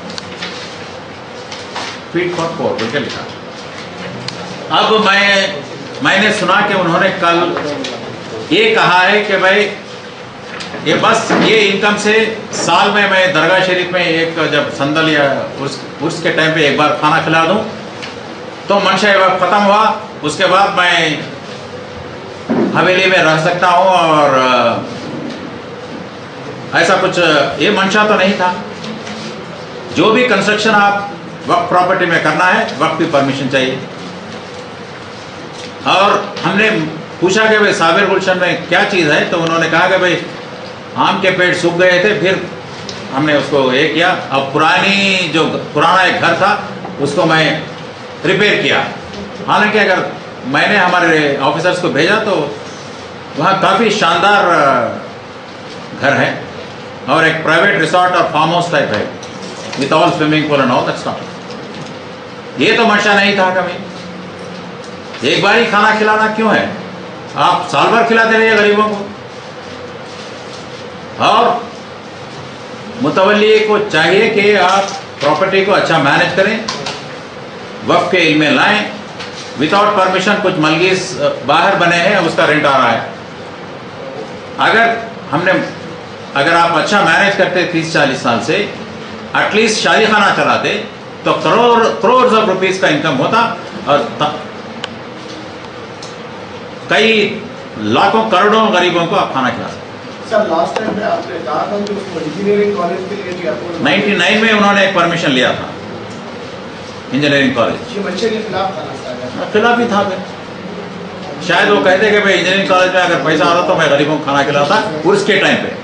فیڈ فار پور بول کے لکھا. اب میں نے سنا کہ انہوں نے کل یہ کہا ہے کہ بھائی یہ بس یہ انکم سے سال میں درگاہ شریف میں ایک جب سندل یا عرس کے ٹائم پہ ایک بار کھانا کھلا دوں تو منشا وقت ختم ہوا, اس کے بعد میں حویلی میں رہ سکتا ہوں. اور ایسا کچھ یہ منشا تو نہیں تھا. جو بھی کنسٹرکشن آپ وقف پراپرٹی میں کرنا ہے وقف کی پرمیشن چاہیے. اور ہم نے پوچھا کہ بھائی صابر گلشن میں کیا چیز ہے, تو انہوں نے کہا کہ بھائی آم کے پیڑ سوکھ گئے تھے, پھر ہم نے اس کو یہ کیا. اب پرانا ایک گھر تھا اس کو میں ریپیئر کیا. حالانکہ اگر میں نے ہمارے آفیسرز کو بھیجا تو وہاں کافی شاندار گھر ہے اور ایک پرائیویٹ ریسورٹ اور فارم ہاؤس ٹائپ ہے with all swimming pool and all that stuff. یہ تو منشا نہیں تھا کبھی. ایک بار ہی کھانا کھلانا کیوں ہے, آپ سال بھر کھلاتے رہیے غریبوں کو. اور متولی کو چاہیے کہ آپ پراپرٹی کو اچھا مینیج کریں, وقف کے علم میں لائیں. وداؤٹ پرمیشن کچھ ملگیز باہر بنے ہیں, اس کا رینٹ آ رہا ہے. اگر آپ اچھا مینیج کرتے 30-40 سال سے, ایٹ لیسٹ شادی خانہ چلاتے تو کروڑ آف روپیز کا انکم ہوتا اور کئی لاکھوں کروڑوں غریبوں کو آپ کھانا کھلا سکتے. سر لاسٹ ٹائم میں آپ نے کہا تھا کہ اس کو انجینئرنگ کالج کے لیے 99 میں انہوں نے ایک پرمیشن لیا تھا انجینئرنگ کالج. یہ منشا کے خلاف تھا, خلاف ہی تھا. شاید وہ کہتے کہ بھائی انجینئرنگ کالج میں اگر پیسہ آتا تو میں غریبوں کو کھانا کھلاتا عرس کے ٹائم پہ.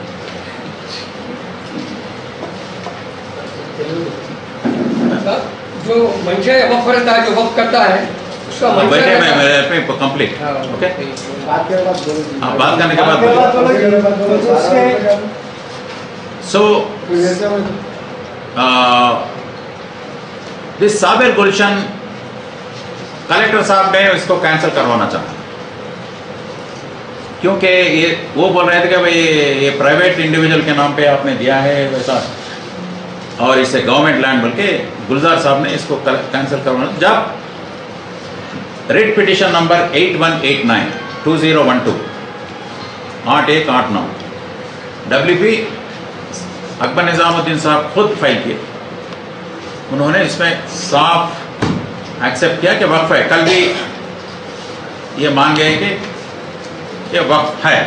جو منشا وقف رہتا ہے, جو وقف کرتا ہے اس کا بیٹھے میں کمپلیٹ اوکے. بات کرنے کے بعد سو دس صابر گلشن کلیکٹر صاحب نے اس کو کینسل کروانا چاہا کیونکہ یہ وہ بول رہے تھے کہ بھائی یہ پرائیویٹ انڈیویجول کے نام پہ آپ نے دیا ہے ویسا, اور اسے گورنمنٹ لینڈ بول کے گلزار صاحب نے اس کو کینسل کروانا. جب writ petition number 8189 2012 8189 WP Akbar Nizamuddin صاحب خود فائل کیے, انہوں نے اس میں صاف ایکسیپٹ کیا کہ وقف ہے. کل بھی یہ مان گئے کہ یہ وقف ہے.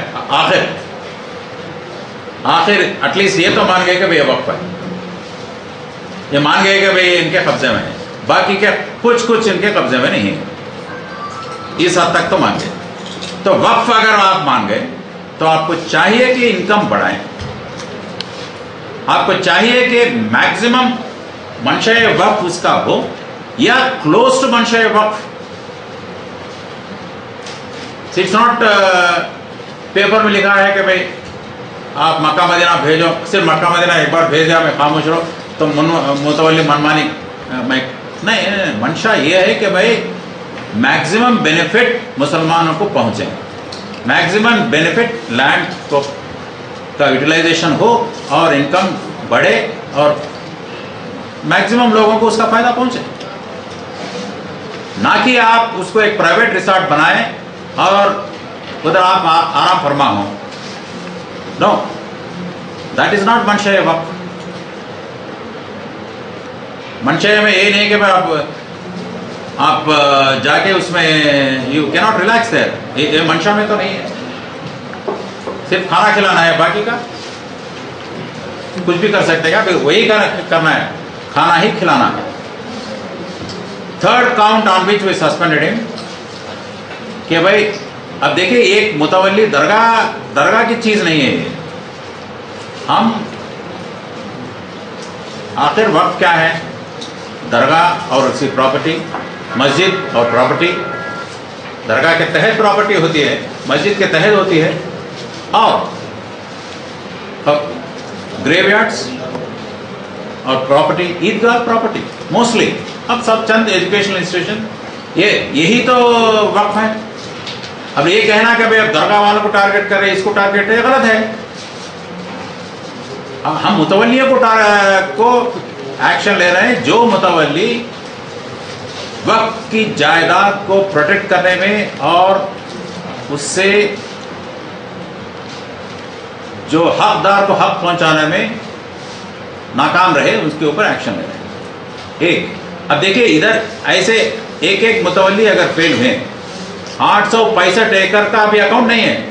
آخر ایٹ لیسٹ یہ تو مان گئے کہ یہ وقف ہے. یہ مان گئے کہ بھئی ان کے قبضے میں ہے, باقی کے کچھ ان کے قبضے میں نہیں ہے. اس حد تک تو مان گئے. تو وقف اگر آپ مان گئے تو آپ کو چاہیے کہ انکم بڑھائیں, آپ کو چاہیے کہ میکسیمم منشا وقف اس کا ہو یا کلوز ٹو منشا وقف. اٹس ناٹ پیپر میں لکھا ہے کہ بھئی आप मक्का मदीना भेजो, सिर्फ मक्का मदीना एक बार भेज दिया मैं खामोश रहो तो मुतवल्ली मनमानी मैं नहीं। मंशा ये है कि भाई मैक्सिमम बेनिफिट मुसलमानों को पहुंचे, मैक्सिमम बेनिफिट लैंड को का यूटिलाइजेशन हो और इनकम बढ़े और मैक्सिमम लोगों को उसका फायदा पहुंचे, ना कि आप उसको एक प्राइवेट रिसोर्ट बनाएं और उधर आप आराम फरमा हो। नो, दैट इज नॉट मंशा वक्फ। मंशा में ये नहीं कि आप जाके उसमें you can not relax there, ये मंशा में तो नहीं है। सिर्फ खाना खिलाना है, बाकी का कुछ भी कर सकते हैं क्या? वही करना है, खाना ही खिलाना है। Third count on which we suspended him कि भाई अब देखिए एक मुतवल्ली दरगाह की चीज नहीं है ये। हम आखिर वक्त क्या है? दरगाह और उसकी प्रॉपर्टी, मस्जिद और प्रॉपर्टी। दरगाह के तहत प्रॉपर्टी होती है, मस्जिद के तहत होती है, और ग्रेवयार्ड्स और प्रॉपर्टी, ईदगाह प्रॉपर्टी मोस्टली। अब सब चंद एजुकेशनल इंस्टीट्यूशन, यही तो वक्फ है। अब ये कहना कि भाई अब दरगाह वालों को टारगेट कर रहे हैं, इसको टारगेट है, गलत है। हम मुतवल्लियों को एक्शन ले रहे हैं जो मुतवल्ली वक्फ की जायदाद को प्रोटेक्ट करने में और उससे जो हकदार को हक पहुंचाने में नाकाम रहे, उसके ऊपर एक्शन ले रहे हैं। एक अब देखिए इधर ऐसे एक मुतवल्ली अगर फेल हुए, 865 एकड़ का अभी अकाउंट नहीं है।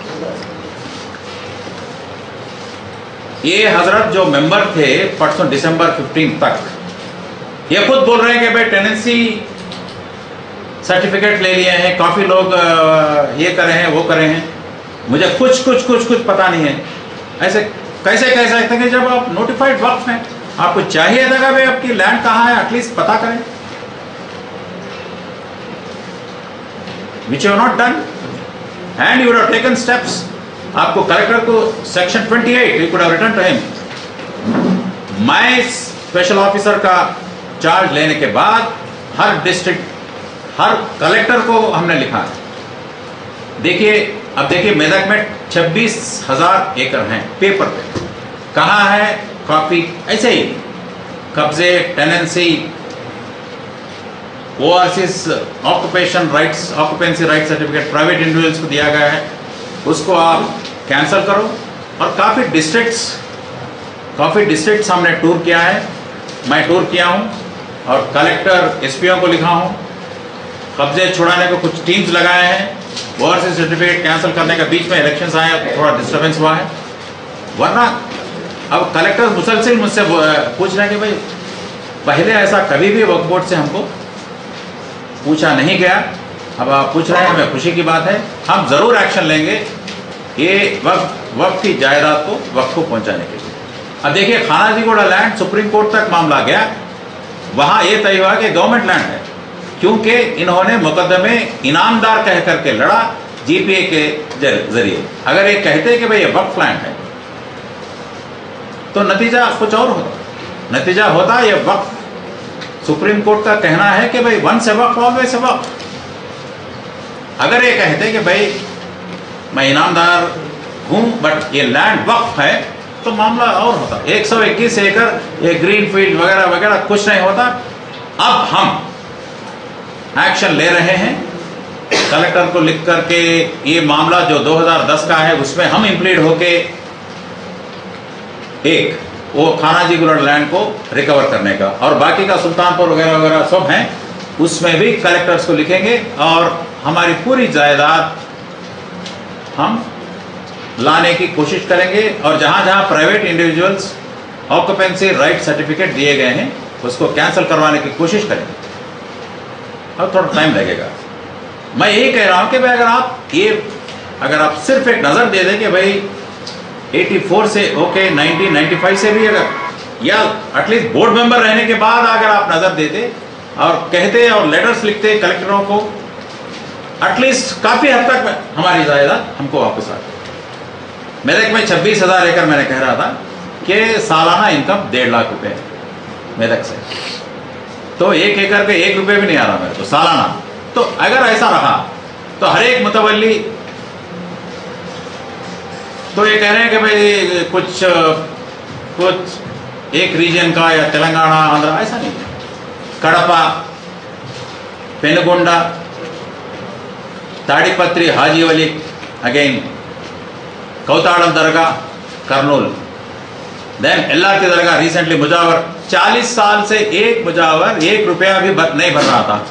ये हजरत जो मेंबर थे परसों दिसंबर 15 तक, ये खुद बोल रहे हैं कि भाई टेनेंसी सर्टिफिकेट ले लिए हैं, काफी लोग ये करे हैं वो करे हैं, मुझे कुछ पता नहीं है। ऐसे कैसे कह सकते हैं कि जब आप नोटिफाइड वक्फ हैं? आपको चाहिए था कि भाई आपकी लैंड कहाँ है, एटलीस्ट पता करें, which you have not done, and you would have taken steps. आपको कलेक्टर को section 28 you could have written to him. मैं स्पेशल ऑफिसर का चार्ज लेने के बाद हर डिस्ट्रिक्ट, हर कलेक्टर को हमने लिखा है। देखिए अब देखिए मेदक में 26,000 एकड़ हैं पेपर पे, कहाँ है कॉपी? ऐसे ही कब्जे, tenancy, overseas occupation rights, occupancy right certificate private individuals को दिया गया है, उसको आप कैंसिल करो। और काफ़ी डिस्ट्रिक्ट्स हमने टूर किया है, मैं टूर किया हूँ और कलेक्टर एसपीओ को लिखा हूँ। कब्जे छुड़ाने को कुछ टीम्स लगाए हैं, ओवरसीज सर्टिफिकेट कैंसिल करने का बीच में इलेक्शंस आए, थोड़ा डिस्टर्बेंस हुआ है। वरना अब कलेक्टर मुसलसिल मुझसे पूछ रहे हैं कि भाई पहले ऐसा कभी भी वक्फ बोर्ड से हमको पूछा नहीं गया, अब आप पूछ रहे हैं, हमें खुशी की बात है। हम जरूर एक्शन लेंगे ये वक्फ की जायदाद को वक्फ को पहुंचाने के लिए। अब देखिए खानाजीगुड़ा लैंड सुप्रीम कोर्ट तक मामला गया, वहां ये तय हुआ कि गवर्नमेंट लैंड है, क्योंकि इन्होंने मुकदमे इनामदार कह करके लड़ा जीपीए के जरिए। अगर ये कहते कि भाई ये वक्फ लैंड है तो नतीजा कुछ और होता। नतीजा होता ये वक्फ, सुप्रीम कोर्ट का कहना है कि भाई once a Waqf always a वक्फ। अगर ये कहते कि भाई मैं इनामदार हूं बट ये लैंड वक्फ है तो मामला और होता। 121 एकड़ ये ग्रीन फील्ड वगैरह वगैरह कुछ नहीं होता। अब हम एक्शन ले रहे हैं, कलेक्टर को लिख करके ये मामला जो 2010 का है उसमें हम इंप्लीड होके एक वो खानाजीगुड़ा लैंड को रिकवर करने का, और बाकी का सुल्तानपुर वगैरह वगैरह सब हैं, उसमें भी कलेक्टर्स को लिखेंगे और हमारी पूरी जायदाद हम लाने की कोशिश करेंगे। और जहां जहां private individuals occupancy right certificate दिए गए हैं उसको कैंसिल करवाने की कोशिश करेंगे, और थोड़ा टाइम लगेगा। मैं यही कह रहा हूं कि भाई अगर आप सिर्फ एक नज़र दे दें कि भाई 84 से ओके 1995 से भी अगर, या एटलीस्ट बोर्ड मेंबर रहने के बाद अगर आप नज़र देते और कहते और लेटर्स लिखते कलेक्टरों को, एटलीस्ट काफ़ी हद तक हमारी जायदाद हमको वापस आती। मेदक में 26,000 एकड़ मैंने कह रहा था कि सालाना इनकम 1.5 लाख रुपए है मेदक से, तो 1 एकड़ पे 1 रुपये भी नहीं आ रहा मेरे को सालाना। तो अगर ऐसा रहा तो हर एक मुतवल्ली, तो ये कह रहे हैं कि भाई कुछ एक रीजन का या तेलंगाना आंध्र, ऐसा नहीं है। कड़पा, पेनुगोंडा, ताड़ीपत्री, हाजी वली, अगेन कौताड़म दरगाह, कर्नूल, देन एलआरटी दरगाह, रिसेंटली मुजावर। 40 साल से एक मुजावर 1 रुपया भी नहीं भर रहा था,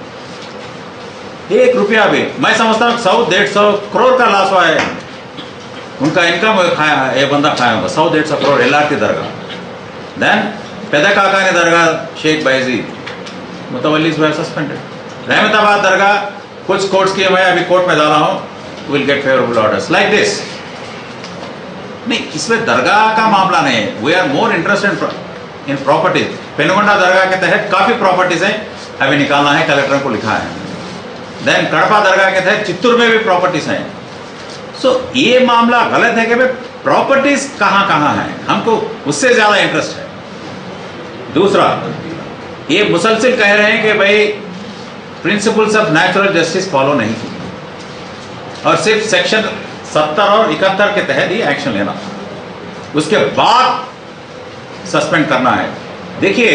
1 रुपया भी। मैं समझता हूँ 100-150 करोड़ का लॉस हुआ है उनका, इनकम खाया ये बंदा खाया होगा 100-150 करोड़ एलआरटी दरगाह। देन पेदकाकानी दरगाह, शेख बायजीद, मुतवल्लीज वर सस्पेंडेड। रहमताबाद दरगाह, कुछ कोर्ट्स की मैं अभी कोर्ट में डाला हूँ, will get favourable orders like this. नहीं, इसमें दरगाह का मामला नहीं है, we are more interested in properties. Penugonda दरगाह के तहत काफी प्रॉपर्टीज हैं, अभी निकालना है, कलेक्टर को लिखा है। देन कड़पा दरगाह के तहत चित्तूर में भी प्रॉपर्टीज हैं। सो ये मामला गलत है कि भाई प्रॉपर्टीज कहां कहां है, हमको उससे ज्यादा इंटरेस्ट है। दूसरा, ये मुसलसिल कह रहे हैं कि भाई principles of natural justice follow नहीं की और सिर्फ सेक्शन 70 और 71 के तहत ही एक्शन लेना, उसके बाद सस्पेंड करना है। देखिए,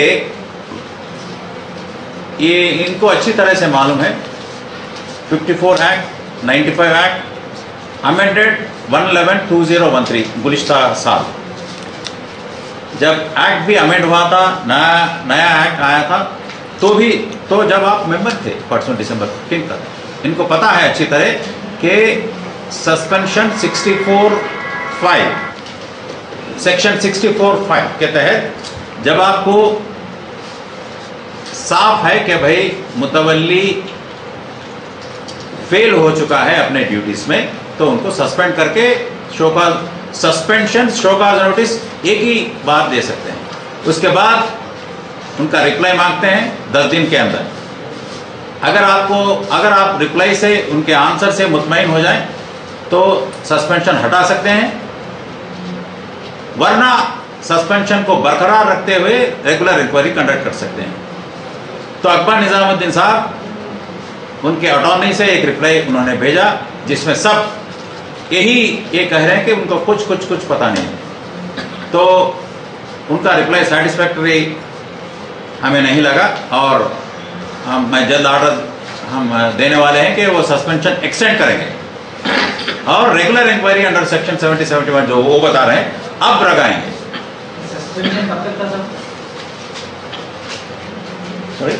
ये इनको अच्छी तरह से मालूम है 54 एक्ट, 95 एक्ट, अमेंडेड 111/2013 गुलिश्ता साल, जब एक्ट भी अमेंड हुआ था, नया एक्ट आया था, तो जब आप मेंबर थे परसों दिसंबर 15 तक, इनको पता है अच्छी तरह कि सस्पेंशन 64(5) सेक्शन 64(5) के तहत जब आपको साफ है कि भाई मुतवल्ली फेल हो चुका है अपने ड्यूटीज में, तो उनको सस्पेंड करके सस्पेंशन, शोकाज नोटिस एक ही बार दे सकते हैं। उसके बाद उनका रिप्लाई मांगते हैं 10 दिन के अंदर। अगर आप रिप्लाई से, उनके आंसर से मुतमईन हो जाएं तो सस्पेंशन हटा सकते हैं, वरना सस्पेंशन को बरकरार रखते हुए रेगुलर इंक्वायरी कंडक्ट कर सकते हैं। तो अकबर निजामुद्दीन साहब, उनके अटॉर्नी से एक रिप्लाई उन्होंने भेजा जिसमें सब ये कह रहे हैं कि उनको कुछ पता नहीं। तो उनका रिप्लाई सेटिस्फैक्टरी हमें नहीं लगा और मैं जल्द ऑर्डर हम देने वाले हैं कि वो सस्पेंशन एक्सटेंड करेंगे और रेगुलर इंक्वायरी अंडर सेक्शन 70-71 जो वो बता रहे हैं अब लगाएंगे। सस्पेंशन कब तक था sir? Sorry,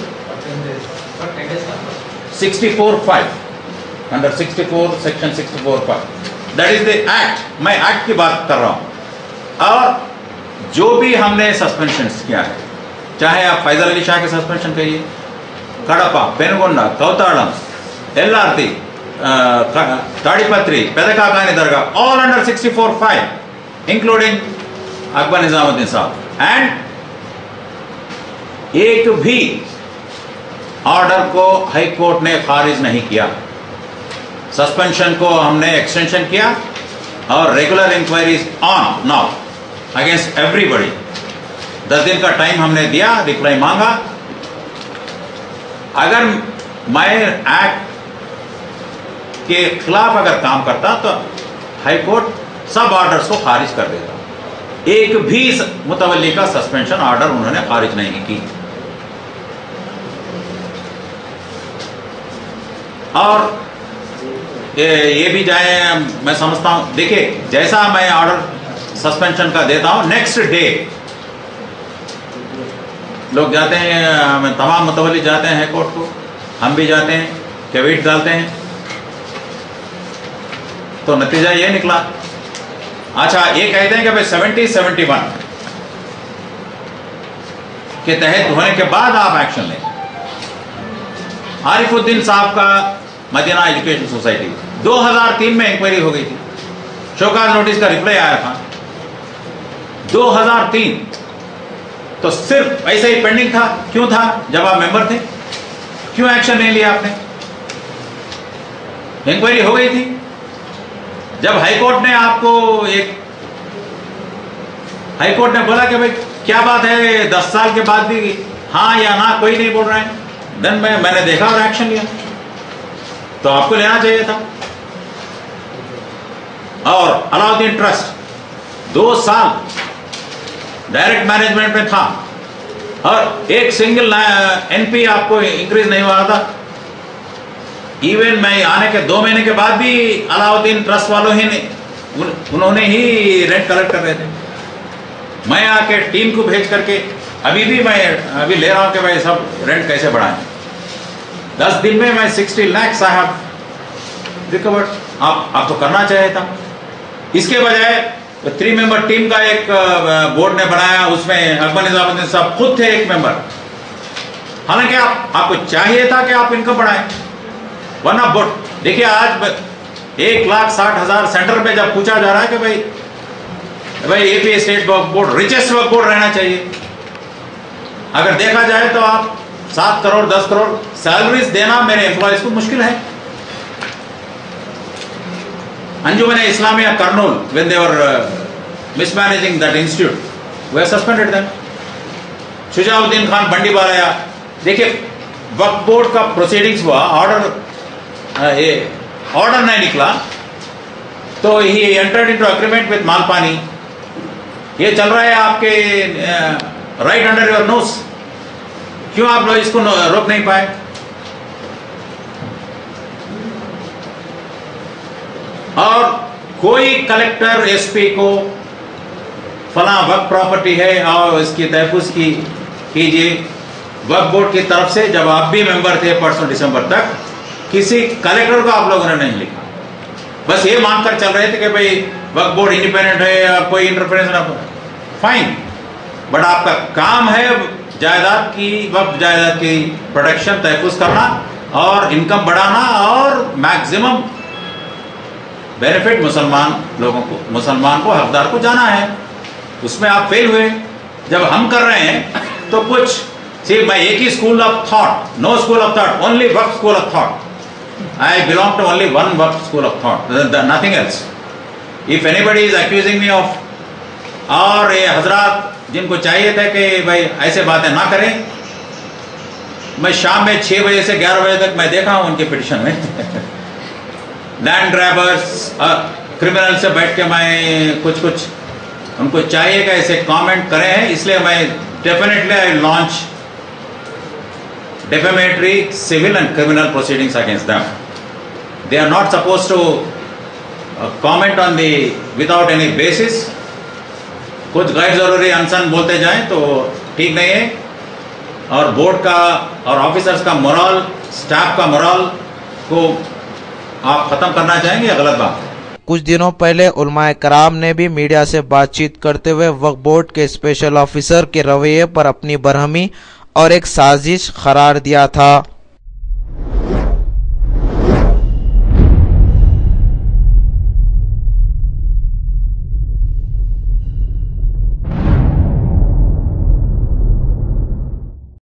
64(5) under 64 section 64(5) that is the act. मैं एक्ट की बात कर रहा हूं। और जो भी हमने सस्पेंशन किया है, चाहे आप फैजल अली शाह के सस्पेंशन कहिए, कड़पा, पेनुगोंडा, कौताड़म, एलआरटी, ताड़ीपत्री, पेदकाकानी दरगाह, all under 64(5) including Akbar Nizamuddin साहब। एंड एक भी ऑर्डर को हाई कोर्ट ने खारिज नहीं किया। सस्पेंशन को हमने एक्सटेंशन किया और regular inquiries on now against everybody. 10 दिन का टाइम हमने दिया, रिप्लाई मांगा। अगर मैं एक्ट के खिलाफ अगर काम करता तो हाई कोर्ट सब ऑर्डर्स को खारिज कर देता। एक भी मुतवल्ली का सस्पेंशन ऑर्डर उन्होंने खारिज नहीं की। और ये भी जाए, मैं समझता हूं, देखिए जैसा मैं ऑर्डर सस्पेंशन का देता हूं, नेक्स्ट डे लोग जाते हैं, तमाम मुतवल्ली जाते हैं कोर्ट को, हम भी जाते हैं, कैविट डालते हैं, तो नतीजा ये निकला। अच्छा, ये कहते हैं कि भाई 70-71 के तहत होने के बाद आप एक्शन लें। आरिफुद्दीन साहब का मदीना एजुकेशन सोसाइटी 2003 में इंक्वायरी हो गई थी, शोकाज नोटिस का रिप्लाई आया था 2003, तो सिर्फ ऐसे ही पेंडिंग था। क्यों था? जब आप मेंबर थे, क्यों एक्शन नहीं लिया आपने? इंक्वायरी हो गई थी, جب ہائی کورٹ نے آپ کو ہائی کورٹ نے بولا کہ بھائی کیا بات ہے 10 سال کے بعد بھی ہاں یا نہ کوئی نہیں بول رہے ہیں، دین میں نے دیکھا اور ایکشن لیا. تو آپ کو لینا چاہیے تھا. اور علاؤدین ٹرسٹ 2 سال ڈائریکٹ مینجمنٹ میں تھا اور ایک سنگل NP آپ کو انکریز نہیں ہوا تھا. ایون میں آنے کے 2 مہینے کے بعد بھی علاؤدین ٹرسٹ والوں ہی نے انہوں نے ہی رینٹ کلیکٹ کر رہے تھے. میں آ کے ٹیم کو بھیج کر کے ابھی لے رہا ہوں کہ بھائی سب رینٹ کیسے بڑھائیں. 10 دن میں 60 لاکھ صاحب ریکورڈ. آپ تو کرنا چاہیے تھا. اس کے بجائے 3 ممبر ٹیم کا ایک بورڈ نے بنایا، اس میں اکبر نظام الدین صاحب خود تھے ایک ممبر. حالانکہ آپ کو چاہیے تھا کہ آپ انکم بڑھائیں، ورنہ بورڈ دیکھیے آج 1,60,000 سینٹر پہ جب پوچھا جا رہا ہے کہ بھائی AP اسٹیٹ وقف بورڈ ریچسٹ وقف بورڈ رہنا چاہیے. اگر دیکھا جائے تو آپ 7 کروڑ 10 کروڑ سیلریز دینا میرے امپلائیز کو مشکل ہے. انجمن اسلامیہ Kurnool when they were mismanaging that institute, we have suspended them. شجاع الدین خان بنڈی بالایا دیکھیے وقف بورڈ کا پروسیڈنگز ہوا، آرڈر نہیں نکلا تو he entered into agreement with مالپانی. یہ چل رہا ہے آپ کے رائٹ انڈر یور نوز. کیوں آپ لوگ اس کو روک نہیں پائے؟ اور کوئی کلیکٹر SP کو فلاں وقف پراپرٹی ہے اور اس کی تحفظ کیجیے. وقف بورڈ کی طرف سے جب آپ بھی ممبر تھے پرسوں دسمبر تک کسی کلیکٹر کو آپ لوگوں نے نہیں لکھا. بس یہ مان کر چل رہے تھے کہ بھائی وقف بورڈ انڈیپینڈنٹ ہے یا کوئی انٹرفیرنس نہ. فائن، بٹ آپ کا کام ہے جائیداد کی وقف جائیداد کی پروٹیکشن تحفظ کرنا اور انکم بڑھانا اور میکسیمم بینیفٹ مسلمان کو حقدار کو جانا ہے. اس میں آپ فیل ہوئے. جب ہم کر رہے ہیں تو کچھ میں ایک ہی school of thought, no school of thought, only وقف school of thought. I belong to only one waqf school of thought, nothing else. If anybody is accusing me of اور یہ حضرات جن کو چاہیے تھا کہ بھائی ایسے باتیں نہ کریں، میں شام میں 6 بجے سے 11 بجے تک میں دیکھا ہوں ان کے پٹیشن میں لینڈ گریبرز کرمنل سے بیٹھ کے میں کچھ ان کو چاہیے کہ ایسے کامنٹ کرے ہیں. اس لیے میں definitely I launch defamatory civil and criminal proceedings against them. They are not supposed to comment on the without any basis. کچھ غیر ضروری انسان بولتے جائیں تو ٹھیک نہیں ہے. اور بورڈ کا اور آفیسرز کا مورال، سٹاف کا مورال کو آپ ختم کرنا چاہیں گے، غلط بات ہے. کچھ دنوں پہلے علماء کرام نے بھی میڈیا سے بات چیت کرتے ہوئے وقف بورڈ کے اسپیشل آفیسر کے رویے پر اپنی برہمی اور ایک سازش قرار دیا تھا.